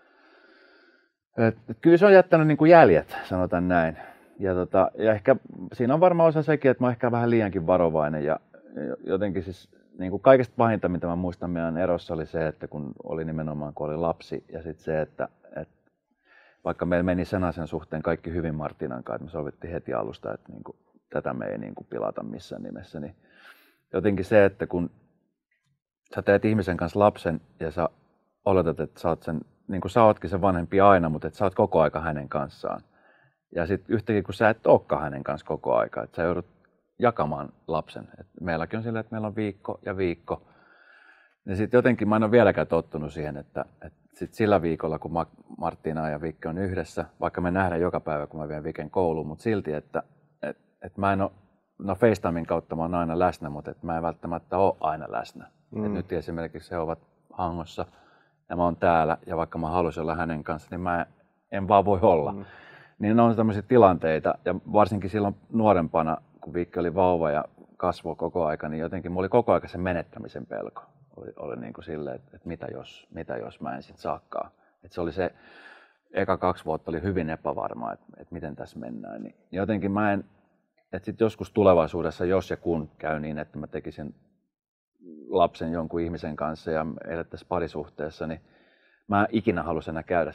Kyllä se on jättänyt jäljet, sanotaan näin. Ja ehkä siinä on varmaan osa sekin, että mä oon ehkä vähän liiankin varovainen ja jotenkin siis kaikesta pahinta, mitä mä muistan meidän erossa oli se, että kun oli lapsi ja sitten se, että vaikka meillä meni sen asian suhteen kaikki hyvin Martinan kanssa, että me sovittiin heti alusta, että tätä me ei pilata missään nimessä, niin jotenkin se, että kun sä teet ihmisen kanssa lapsen ja sä oletat, että sä oot sä ootkin se vanhempi aina, mutta että sä oot koko aika hänen kanssaan. Ja sitten yhtäkkiä kun sä et olekaan hänen kanssa koko aika, että sä joudut jakamaan lapsen. Et meilläkin on silleen, että meillä on viikko ja viikko. Ja sitten jotenkin mä en ole vieläkään tottunut siihen, että sit sillä viikolla, kun Martina ja Vikke on yhdessä, vaikka me nähdään joka päivä, kun mä vien Viken kouluun, mutta silti, että mä en ole, no FaceTimen kautta mä oon aina läsnä, mutta että mä en välttämättä ole aina läsnä. Et nyt esimerkiksi he ovat Hangossa ja mä oon täällä ja vaikka mä haluaisin olla hänen kanssa, niin mä en vaan voi olla. Niin ne on tämmöisiä tilanteita ja varsinkin silloin nuorempana, kun Vikke oli vauva ja kasvoi koko aika, niin jotenkin mulla oli koko ajan se menettämisen pelko. Oli niin kuin silleen, että mitä jos mä en sit saakaan. Että se oli se, eka 2 vuotta oli hyvin epävarmaa, että miten tässä mennään. Niin jotenkin että sit joskus tulevaisuudessa, jos ja kun käy niin, että mä tekisin lapsen jonkun ihmisen kanssa ja elettäisiin parisuhteessa, niin mä en ikinä halusi enää käydä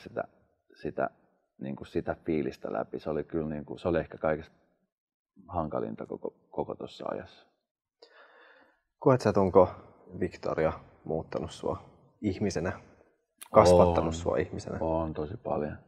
sitä fiilistä läpi. Se oli kyllä se oli ehkä kaikista hankalinta koko tuossa ajassa. Koet sä, onko Victoria muuttanut sua ihmisenä, kasvattanut sua ihmisenä? On tosi paljon.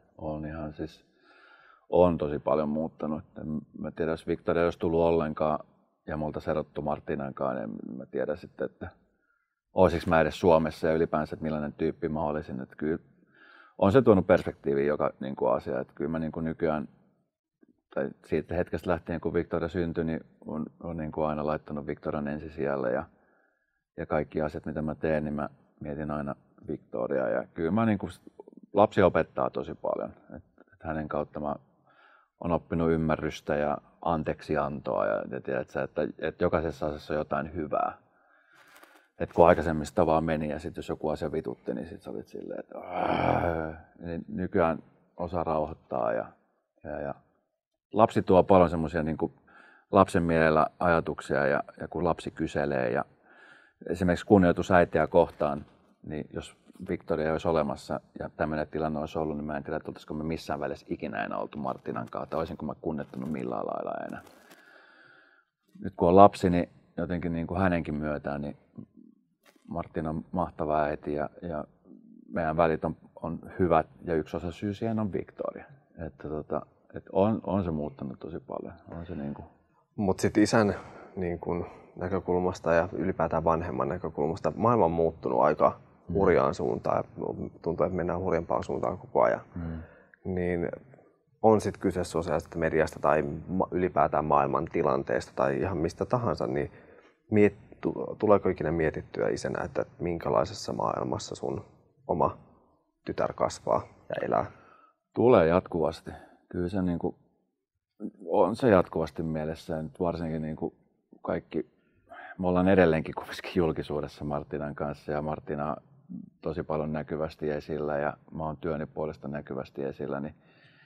On tosi paljon muuttanut. Mä tiedän, jos Victoria olisi tullut ollenkaan ja me oltaisiin erottu Martinankaan, niin mä tiedän sitten, että olisiko mä edes Suomessa ja ylipäänsä, että millainen tyyppi mä olisin. Että kyllä on se tuonut perspektiiviin joka asia. Että kyllä mä nykyään, tai siitä hetkestä lähtien, kun Victoria syntyi, niin on aina laittanut Victorian ensisijalle ja kaikki asiat, mitä mä teen, niin mä mietin aina Victoriaa. Ja kyllä mä lapsi opettaa tosi paljon. Et hänen kautta mä oon oppinut ymmärrystä ja anteeksiantoa ja tiedätkö, että jokaisessa asiassa on jotain hyvää. Et kun aikaisemmin sitä vaan meni ja sitten jos joku asia vitutti, niin sitten sä olit silleen, että niin nykyään osaa rauhoittaa ja lapsi tuo paljon semmoisia lapsen mielellä ajatuksia ja kun lapsi kyselee ja esimerkiksi kunnioitus äitiä kohtaan, niin jos Victoria olisi olemassa ja tämmöinen tilanne olisi ollut, niin mä en tiedä, että oltaisiko me missään välissä ikinä enää oltu Martinan kanssa, tai olisinko mä kunnioittanut millään lailla enää. Nyt kun on lapsi, niin jotenkin niin kuin hänenkin myötään, niin Martina on mahtava äiti ja meidän välit on hyvät ja yksi osa syy siihen on Victoria. Että on se muuttanut tosi paljon. On se niin kuin... Mutta sitten isän niin kun, näkökulmasta ja ylipäätään vanhemman näkökulmasta maailma on muuttunut aika hurjaan suuntaan ja tuntuu, että mennään hurjempaan suuntaan koko ajan. Niin on sitten kyse sosiaalisesta mediasta tai ylipäätään maailman tilanteesta tai ihan mistä tahansa, niin tuleeko ikinä mietittyä isänä, että minkälaisessa maailmassa sun oma tytär kasvaa ja elää? Tulee jatkuvasti. Kyllä se niin kuin, on se jatkuvasti mielessä. Ja nyt varsinkin niin kuin kaikki, me ollaan edelleenkin kuitenkin julkisuudessa Martinan kanssa ja Martina on tosi paljon näkyvästi esillä ja mä oon työni puolesta näkyvästi esillä. Niin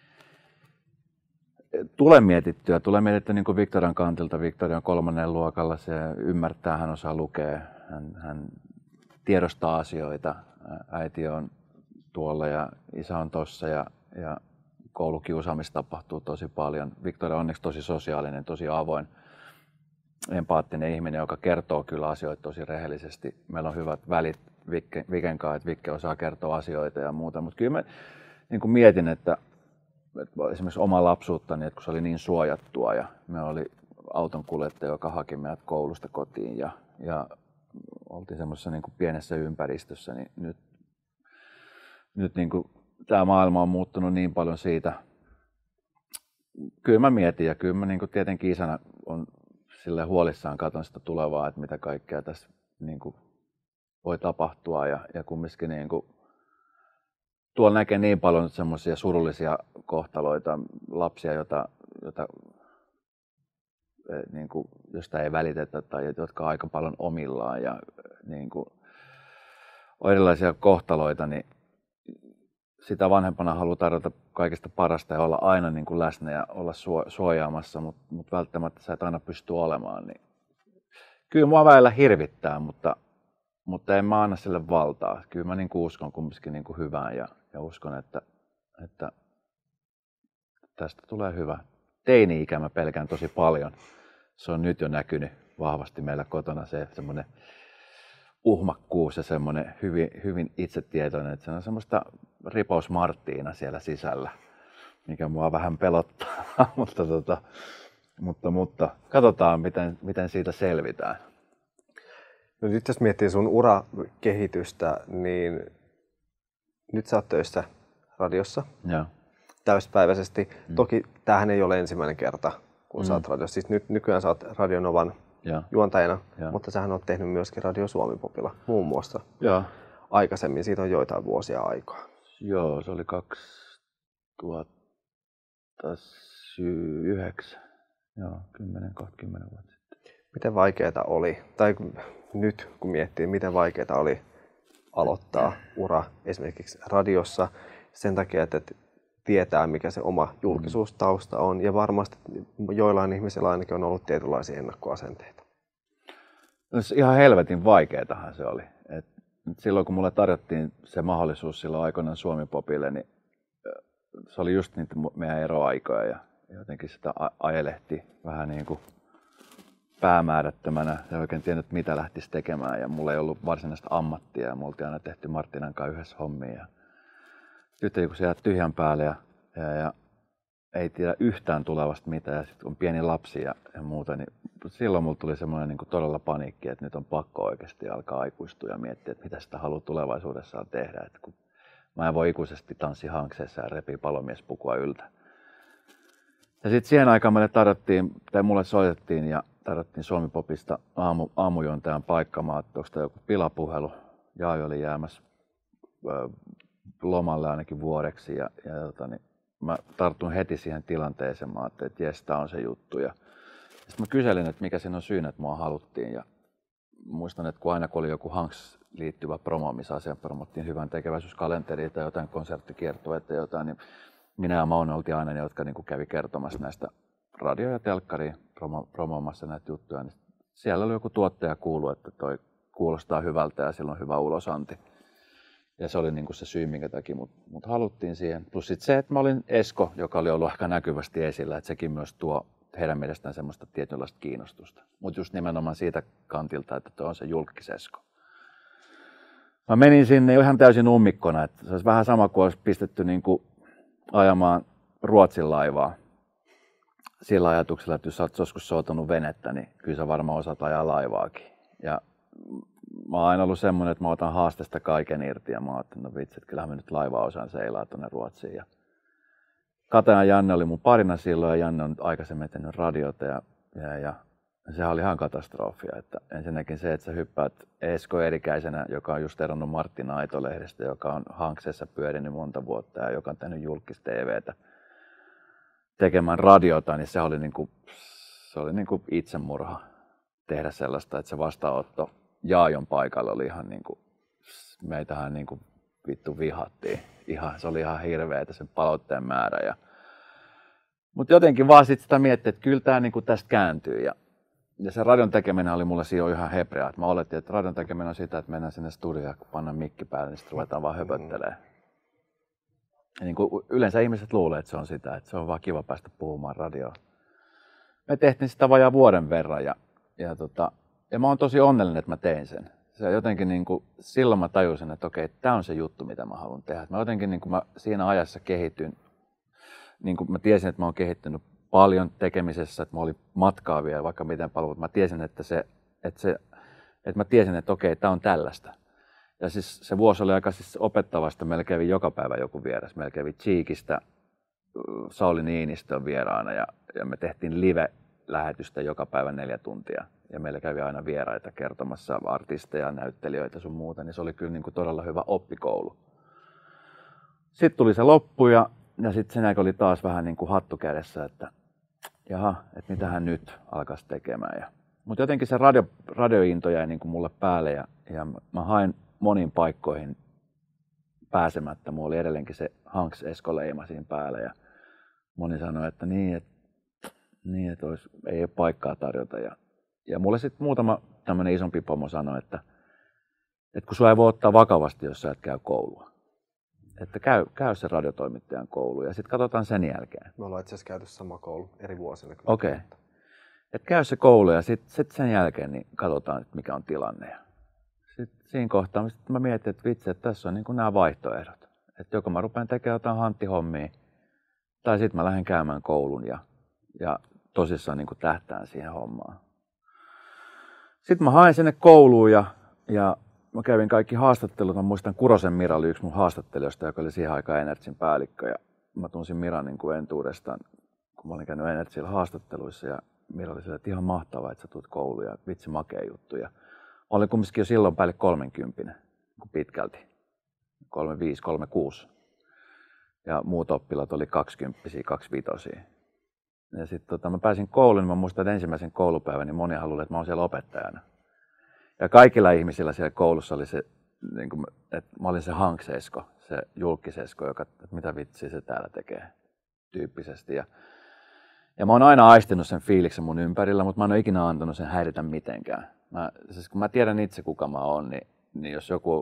tulee mietittyä niin kuin Victorian kantilta. Victoria on 3. luokalla, se ymmärtää, hän osaa lukea, hän tiedostaa asioita. Äiti on tuolla ja isä on tossa ja koulukiusaamista tapahtuu tosi paljon. Victoria on onneksi tosi sosiaalinen, tosi avoin, empaattinen ihminen, joka kertoo kyllä asioita tosi rehellisesti. Meillä on hyvät välit Viken kanssa, että Vikke osaa kertoa asioita ja muuta, mutta kyllä mä niin kuin mietin, että esimerkiksi oma lapsuuttani, että kun se oli niin suojattua ja me oli autonkuljettaja, joka haki meidät koulusta kotiin ja oltiin semmoisessa niin kuin pienessä ympäristössä, niin nyt niin kuin tämä maailma on muuttunut niin paljon siitä. Kyllä mä mietin ja kyllä mä niin kuin tietenkin isänä on silleen huolissaan, katon sitä tulevaa, että mitä kaikkea tässä niin kuin voi tapahtua ja kumminkin niin kuin tuolla näkee niin paljon semmoisia surullisia kohtaloita, lapsia, niin kuin, josta ei välitetä tai jotka on aika paljon omillaan ja niin kuin, on erilaisia kohtaloita, niin sitä vanhempana haluaa tarjota kaikista parasta ja olla aina niin kuin läsnä ja olla suojaamassa, mutta välttämättä sä et aina pysty olemaan. Niin kyllä mua välillä hirvittää, mutta en mä anna sille valtaa. Kyllä mä niin kuin uskon kumminkin niin kuin hyvään ja uskon, että tästä tulee hyvä. Teini-ikä mä pelkään tosi paljon. Se on nyt jo näkynyt vahvasti meillä kotona se semmoinen uhmakkuus ja semmoinen hyvin itsetietoinen, että se on semmoista ripaus Marttiina siellä sisällä, mikä mua vähän pelottaa, mutta katsotaan miten siitä selvitään. No nyt jos miettii sun urakehitystä, niin nyt sä oot töissä radiossa täyspäiväisesti. Toki tämähän ei ole ensimmäinen kerta, kun sä oot radiossa. Siis nykyään sä oot Radio Novan juontajana, mutta sähän oot tehnyt myöskin Radio Suomi-popilla muun muassa aikaisemmin. Siitä on joitain vuosia aikaa. Joo, se oli 2009. Joo, 20 vuotta sitten. Miten vaikeaa oli, tai nyt kun miettii, miten vaikeaa oli aloittaa ura esimerkiksi radiossa sen takia, että tietää, mikä se oma julkisuustausta on, ja varmasti joillain ihmisillä ainakin on ollut tietynlaisia ennakkoasenteita. No, ihan helvetin vaikeatahan se oli. Silloin kun mulle tarjottiin se mahdollisuus silloin aikoinaan Suomi-popille, niin se oli just niitä meidän eroaikoja ja jotenkin sitä ajelehti vähän niin kuin päämäärättömänä. En oikein tiennyt, mitä lähtisi tekemään ja mulla ei ollut varsinaista ammattia ja me oltiin aina tehty Martinan kanssa yhdessä hommia. Sitten kun se jää tyhjän päälle ja ei tiedä yhtään tulevasta mitään ja sitten on pieni lapsi ja muuta, niin silloin mulla tuli semmoinen niin kuin todella paniikki, että nyt on pakko oikeasti alkaa aikuistua ja miettiä, että mitä sitä haluaa tulevaisuudessaan tehdä. Että kun mä en voi ikuisesti tanssia hankseessa ja repii palomiespukua yltä. Ja sitten siihen aikaan mulle soitettiin ja tarjottiin Suomi-popista aamujuontajan paikkamaa, että onko tämä joku pilapuhelu. Jaavi oli jäämässä lomalle ainakin vuodeksi ja niin mä tartun heti siihen tilanteeseen, mä ajattelin, että jes, tää on se juttu. Sitten mä kyselin, että mikä siinä on syynä, että mua haluttiin. Ja muistan, että kun aina kun oli joku Hanks liittyvä promo, missä asiaan promottiin hyvän tekeväisyyskalenteria tai jotain konserttikiertueita tai jotain, niin minä ja Maune oltiin aina ne, jotka niin kuin kävi kertomassa näistä radio- ja telkkariin promoomassa näitä juttuja. Niin siellä oli joku tuottaja kuullut, että toi kuulostaa hyvältä ja sillä on hyvä ulosanti. Ja se oli niin kuin se syy, minkä takia mut haluttiin siihen. Plus sitten se, että mä olin Esko, joka oli ollut aika näkyvästi esillä, että sekin myös tuo heidän mielestään semmoista tietynlaista kiinnostusta. Mutta just nimenomaan siitä kantilta, että tuo on se julkisesko. Mä menin sinne ihan täysin ummikkona, että se olisi vähän sama kuin olisi pistetty niin kuin ajamaan Ruotsin laivaa. Sillä ajatuksella, että jos sä oot joskus soutanut venettä, niin kyllä sä varmaan osaat ajaa laivaakin. Ja mä oon aina ollut semmoinen, että mä otan haasteesta kaiken irti ja mä ajattelin, no vitsi, että kyllähän mä nyt laivaa osaan seilaa tuonne Ruotsiin. Ja Kata ja Janne oli mun parina silloin ja Janne on aikaisemmin tehnyt radiota ja sehän oli ihan katastrofia. Että ensinnäkin se, että sä hyppäät Esko Erikäisenä, joka on just eronnut Martti Naito-lehdestä, joka on Hanksessa pyörinyt monta vuotta ja joka on tehnyt julkis-TVtä tekemään radiota, niin se oli niinku itsemurha tehdä sellaista, että se vastaanotto Jaajon paikalla oli ihan niinku, meitähän niinku vittu vihattiin. Se oli ihan hirveetä sen palautteen määrä. Mutta jotenkin vaan sit sitä miettii, että kyllä tämä niinku tästä kääntyy. Ja se radion tekeminen oli mulle siinä ihan hebrea. Mä oletin, että radion tekeminen on sitä, että mennään sinne studioon, kun pannaan mikki päälle, niin sitten ruvetaan vaan höpöttelemään. Ja niin kuin yleensä ihmiset luulee, että se on sitä, että se on vaan kiva päästä puhumaan radioon. Me tehtiin sitä vajaa vuoden verran ja mä oon tosi onnellinen, että mä tein sen. Se jotenkin niin kuin, silloin mä tajusin, että okei, tää on se juttu, mitä mä haluan tehdä. Mä jotenkin niin kuin mä siinä ajassa kehityin, niin kuin mä tiesin, että mä oon kehittynyt paljon tekemisessä, että mä olin matkaavia vaikka miten paljon, mutta mä tiesin, että mä tiesin, että okei, tää on tällaista. Ja siis se vuosi oli aika siis opettavasta. Meillä kävi joka päivä joku vieras. Meillä kävi Cheekistä Sauli Niinistön vieraana ja me tehtiin live-lähetystä joka päivä 4 tuntia. Ja meillä kävi aina vieraita kertomassa artisteja, näyttelijöitä sun muuta. Niin se oli kyllä niin kuin todella hyvä oppikoulu. Sitten tuli se loppu ja sitten sen jälkeen oli taas vähän niin kuin hattu kädessä, että jaha, että mitähän nyt alkaisi tekemään. Mutta jotenkin se radiointo jäi niin kuin mulle päälle ja mä hain moniin paikkoihin pääsemättä. Mulla oli edelleenkin se Hanks Esko-leima siinä päällä ja moni sanoi, että ei ole paikkaa tarjota. Ja mulle sitten muutama tämmöinen isompi pomo sanoi, että kun sua ei voi ottaa vakavasti, jos sä et käy koulua. Että käy se radiotoimittajan koulu ja sitten katsotaan sen jälkeen. Me ollaan itse asiassa käyty sama koulu eri vuosina. Okei. Että käy se koulu ja sitten sen jälkeen niin katsotaan, että mikä on tilanne. Sitten siinä kohtaa mä mietin, että vitsi, että tässä on niin kuin nämä vaihtoehdot. Että joko mä rupean tekemään jotain hanttihommia, tai sitten mä lähden käymään koulun ja tosissaan niin kuin tähtään siihen hommaan. Sitten mä hain sinne kouluun ja mä kävin kaikki haastattelut. Mä muistan Kurosen Mira oli yksi mun haastattelijoista, joka oli siihen aikaan Energyn päällikkö. Ja mä tunsin Miran niin kuin entuudestaan, kun mä olin käynyt Energyllä haastatteluissa. Ja Mira oli sillä, että ihan mahtavaa, että sä tulet kouluun ja vitsi makea juttu. Ja mä olin kumminkin jo silloin päälle 30 pitkälti. 35, 36. Ja muut oppilaat oli 20, 25. Ja sitten mä pääsin kouluun, niin mä muistan, että ensimmäisen koulupäivän, niin moni haluaa, että mä oon siellä opettajana. Ja kaikilla ihmisillä siellä koulussa oli se, niin kuin, että mä olin se Hanksesko, se julkisesko, joka, että mitä vitsiä se täällä tekee tyyppisesti. Ja mä oon aina aistinut sen fiiliksen mun ympärillä, mutta mä en ole ikinä antanut sen häiritä mitenkään. Siis kun mä tiedän itse kuka mä oon, niin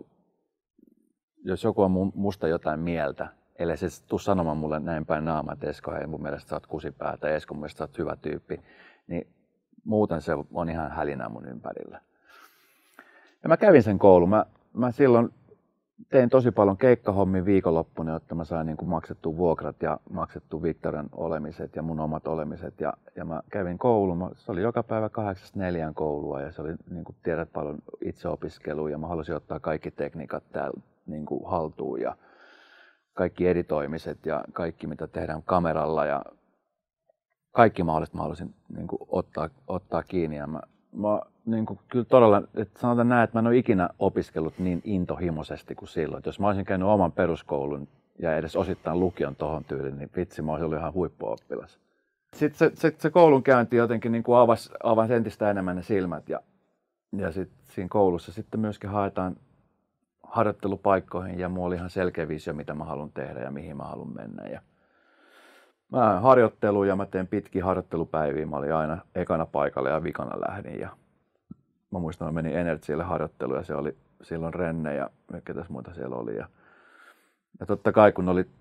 jos joku on musta jotain mieltä, ellei se tuu sanomaan mulle näin päin naama, että Esko, hei mun mielestä sä oot kusipää tai Esko, mun mielestä sä oot hyvä tyyppi, niin muuten se on ihan hälinää mun ympärillä. Ja mä kävin sen koulun. Mä silloin tein tosi paljon keikkahommia viikonloppuna, jotta mä sain niin kuin maksettua vuokrat ja maksettua Victorian olemiset ja mun omat olemiset. Ja mä kävin koulun. Se oli joka päivä 8-4 koulua ja se oli, niin kuin tiedät, paljon itseopiskelua ja mä halusin ottaa kaikki tekniikat täällä niin kuin haltuun ja kaikki editoimiset ja kaikki mitä tehdään kameralla ja kaikki mahdollista mä halusin niin kuin ottaa kiinni. Ja mä niin kuin, kyllä todella, että sanotaan näin, että mä en ole ikinä opiskellut niin intohimoisesti kuin silloin. Että jos mä olisin käynyt oman peruskoulun ja edes osittain lukion tohon tyyliin, niin vitsi, mä olisin ollut ihan huippuoppilas. Sitten se koulunkäynti jotenkin niin kuin avasi entistä enemmän ne silmät ja sitten siinä koulussa sitten myöskin haetaan harjoittelupaikkoihin ja mulla oli ihan selkeä visio, mitä mä haluan tehdä ja mihin mä haluan mennä. Ja mä harjoittelin ja mä teen pitkiä harjoittelupäiviä. Mä olin aina ekana paikalla ja vikana lähdin. Ja mä muistan, että mä menin Energylle harjoitteluun ja se oli silloin Renne ja ketäs muita siellä oli. Ja totta kai kun oli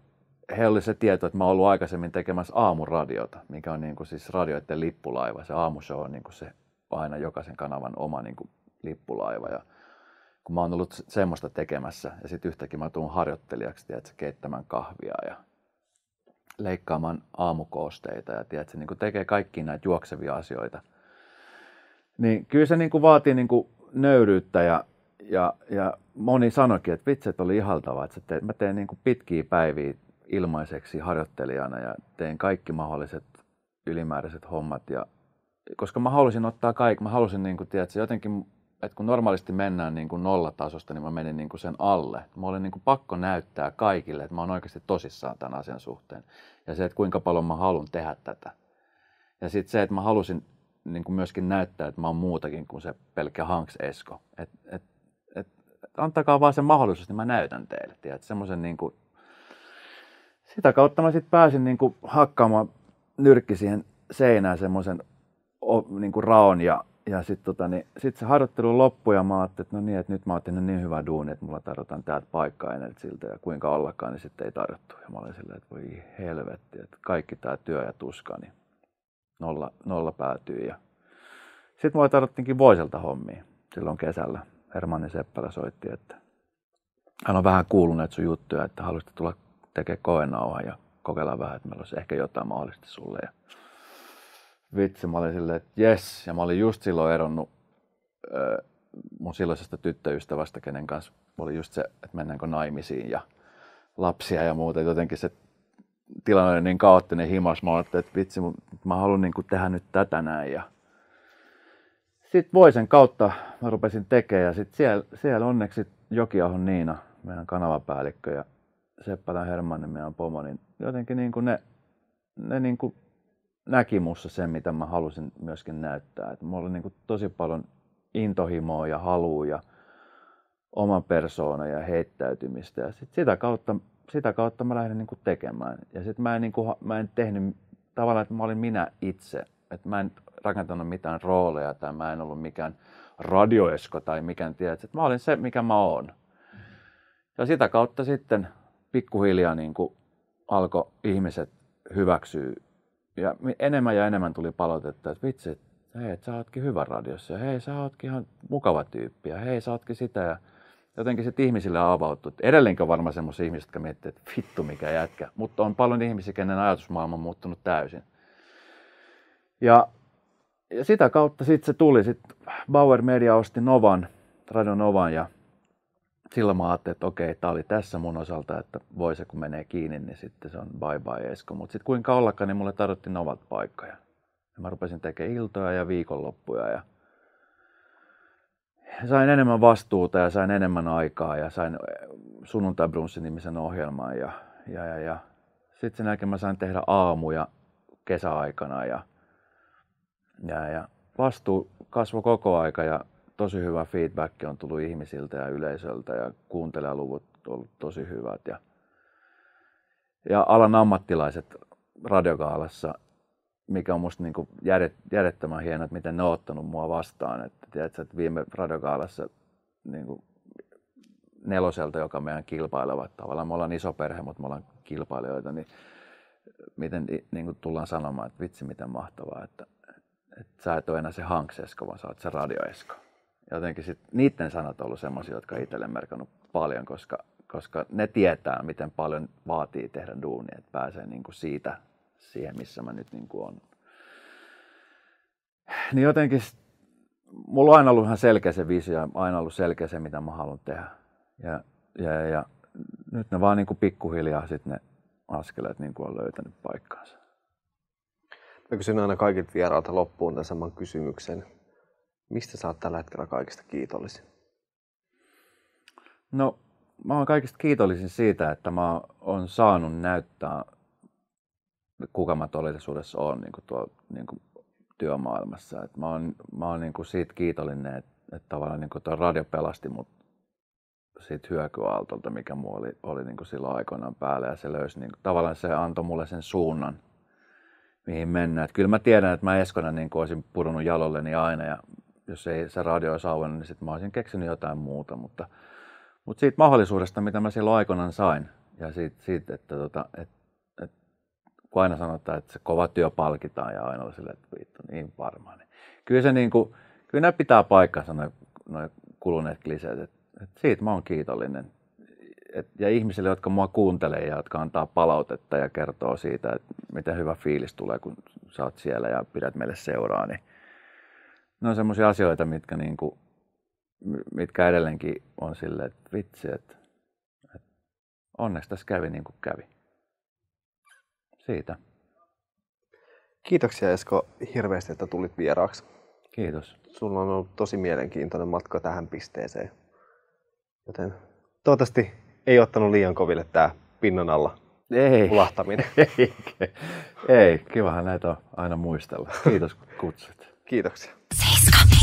heillä oli se tieto, että mä oon ollut aikaisemmin tekemässä aamuradiota, mikä on niin kuin siis radioiden lippulaiva. Se aamushow on niin kuin se aina jokaisen kanavan oma niin kuin lippulaiva. Ja kun mä oon ollut semmoista tekemässä ja sitten yhtäkkiä mä tuun harjoittelijaksi, tiedätkö, keittämään kahvia ja leikkaamaan aamukoosteita ja tiedätkö, niin kuin tekee kaikkia näitä juoksevia asioita. Niin kyllä se niin kuin vaatii niin kuin nöyryyttä ja moni sanoikin, että vitsi, että oli ihaltavaa, että mä teen niin kuin pitkiä päiviä ilmaiseksi harjoittelijana ja teen kaikki mahdolliset ylimääräiset hommat. Ja, koska mä halusin ottaa kaikki, mä halusin niin kuin, tiedätkö, jotenkin, että kun normaalisti mennään niin kuin nollatasosta, niin mä menin niin kuin sen alle. Mä olin niin kuin pakko näyttää kaikille, että mä oon oikeasti tosissaan tämän asian suhteen. Ja se, että kuinka paljon mä haluan tehdä tätä. Ja sitten se, että mä halusin niin kuin myöskin näyttää, että mä oon muutakin kuin se pelkkä Hanks Esko. Antakaa vaan se mahdollisuus, niin mä näytän teille. Tiedät, semmoisen niin kuin, sitä kautta mä sitten pääsin niin kuin hakkaamaan nyrkki siihen seinään semmoisen niin kuin raon ja sitten sit se harjoittelu loppui ja mä ajattelin, että no niin, että nyt mä oon tehnyt niin hyvää duunia, että mulla tarjotaan täältä paikkaa Energyltä ja kuinka ollakaan, niin sitten ei tarjottu. Ja mä olin silleen, että voi helvetti, että kaikki tää työ ja tuska, niin nolla päätyy. Ja sitten mulla tarjottiinkin Voiselta hommia silloin kesällä. Hermanni Seppälä soitti, että hän on vähän kuullut näitä sun juttuja, että haluaisit tulla tekemään koenauhan ja kokeilla vähän, että meillä olisi ehkä jotain mahdollisesti sulle. Ja vitsi, mä olin silleen, että jes. Ja mä olin just silloin eronnut mun silloisesta tyttöystävästä, kenen kanssa oli just se, että mennäänkö naimisiin ja lapsia ja muuta. Jotenkin se tilanne oli niin kaoottinen himas. Mä ajattelin, että vitsi, mä haluan niin kuin tehdä nyt tätä näin. Ja sitten Voisen kautta mä rupesin tekemään ja sitten siellä onneksi Jokiahon Niina, meidän kanavapäällikkö ja Seppälän Hermanni, meidän pomo, niin jotenkin niin kuin ne niin kuin näki musta sen, mitä mä halusin myöskin näyttää. Et mulla oli niin kuin tosi paljon intohimoa ja halua ja oma persoona ja heittäytymistä ja sit sitä kautta mä lähdin niin kuin tekemään. Ja sitten mä en tehnyt tavallaan, että mä olin minä itse. Että mä en rakentanut mitään rooleja tai mä en ollut mikään radioesko tai mikään, tiedät, että mä olin se, mikä mä oon. Ja sitä kautta sitten pikkuhiljaa niin kuin alkoi ihmiset hyväksyä. Ja enemmän ja enemmän tuli palautetta, että vitsi, että hei, sä ootkin hyvä radiossa ja hei, sä ootkin ihan mukava tyyppi ja hei, sä ootkin sitä. Ja jotenkin sitten ihmisille avautui. Edelleenkin on varmaan semmoisia ihmisiä, jotka miettii, että vittu mikä jätkä. Mutta on paljon ihmisiä, kenen ajatusmaailma on muuttunut täysin. Ja sitä kautta sitten se tuli. Sitten Bauer Media osti Novan, Radio Novan ja silloin mä ajattelin, että okei, tää oli tässä mun osalta, että voi se kun menee kiinni, niin sitten se on bye bye Esko. Mutta sitten kuinka ollakaan, niin mulle tarvittiin Novat paikkoja. Ja mä rupesin tekemään iltoja ja viikonloppuja ja sain enemmän vastuuta ja sain enemmän aikaa ja sain Sunnuntai-brunssin nimisen ohjelman ja sitten sen jälkeen mä sain tehdä aamuja kesäaikana ja vastuu kasvoi koko aika ja tosi hyvä feedback on tullut ihmisiltä ja yleisöltä ja kuuntelijaluvut on ollut tosi hyvät ja alan ammattilaiset Radiogaalassa, mikä on musta niinku järjettömän hienoa, että miten ne on ottanut mua vastaan. Että tiedätkö, että viime Radiogaalassa niinku Neloselta, joka meidän kilpailevat tavallaan, me ollaan iso perhe, mutta me ollaan kilpailijoita, niin miten niinku tullaan sanomaan, että vitsi miten mahtavaa, että sä et ole enää se Hanks Esko, vaan sä oot se Radio Esko. Jotenkin sit niiden sanat on ollut semmoisia, jotka on itselle merkannut paljon, koska ne tietää, miten paljon vaatii tehdä duunia, että pääsee niinku siitä siihen, missä mä nyt niinku on. Niin jotenkin mulla on aina ollut ihan selkeä se visio, aina ollut selkeä se, mitä mä haluan tehdä. Ja nyt ne vaan niinku pikkuhiljaa sit ne askeleet niinku on löytänyt paikkaansa. Mä kysyn aina kaikilta vierailta loppuun tämän saman kysymyksen. Mistä sä oot tällä hetkellä kaikista kiitollisin? No, mä oon kaikista kiitollisin siitä, että mä oon saanut näyttää, kuka mä todellisuudessa oon niin tuolla niin työmaailmassa. Et mä oon niin siitä kiitollinen, että tavallaan niin tuo radio pelasti mut siitä hyökyaaltolta, mikä mulla oli niin silloin aikoinaan päällä. Ja se löysi, niin tavallaan se antoi mulle sen suunnan, mihin mennään. Et kyllä mä tiedän, että mä Eskona niin olisin pudonnut jalolleni aina. Ja jos ei se radio olisi auennut, niin sitten mä olisin keksinyt jotain muuta. Mutta siitä mahdollisuudesta, mitä mä silloin aikoinaan sain, ja siitä että kun aina sanotaan, että se kova työ palkitaan ja aina oli silleen, että vittu, niin varmaan. Niin. Kyllä se niinku, kyllä ne pitää paikkansa noi kuluneet kliseet, että siitä mä oon kiitollinen. Ja ihmisille, jotka mua kuuntelee ja jotka antaa palautetta ja kertoo siitä, että miten hyvä fiilis tulee, kun sä oot siellä ja pidät meille seuraa, niin ne on semmoisia asioita, mitkä edelleenkin on silleen, että vitsi, että onneksi tässä kävi niin kuin kävi. Siitä. Kiitoksia Esko hirveästi, että tulit vieraaksi. Kiitos. Sulla on ollut tosi mielenkiintoinen matka tähän pisteeseen. Joten toivottavasti ei ottanut liian koville tää pinnan alla ulahtaminen. Ei, kivahan näitä on aina muistella. Kiitos kun kutsut. Kiitoksia. 7.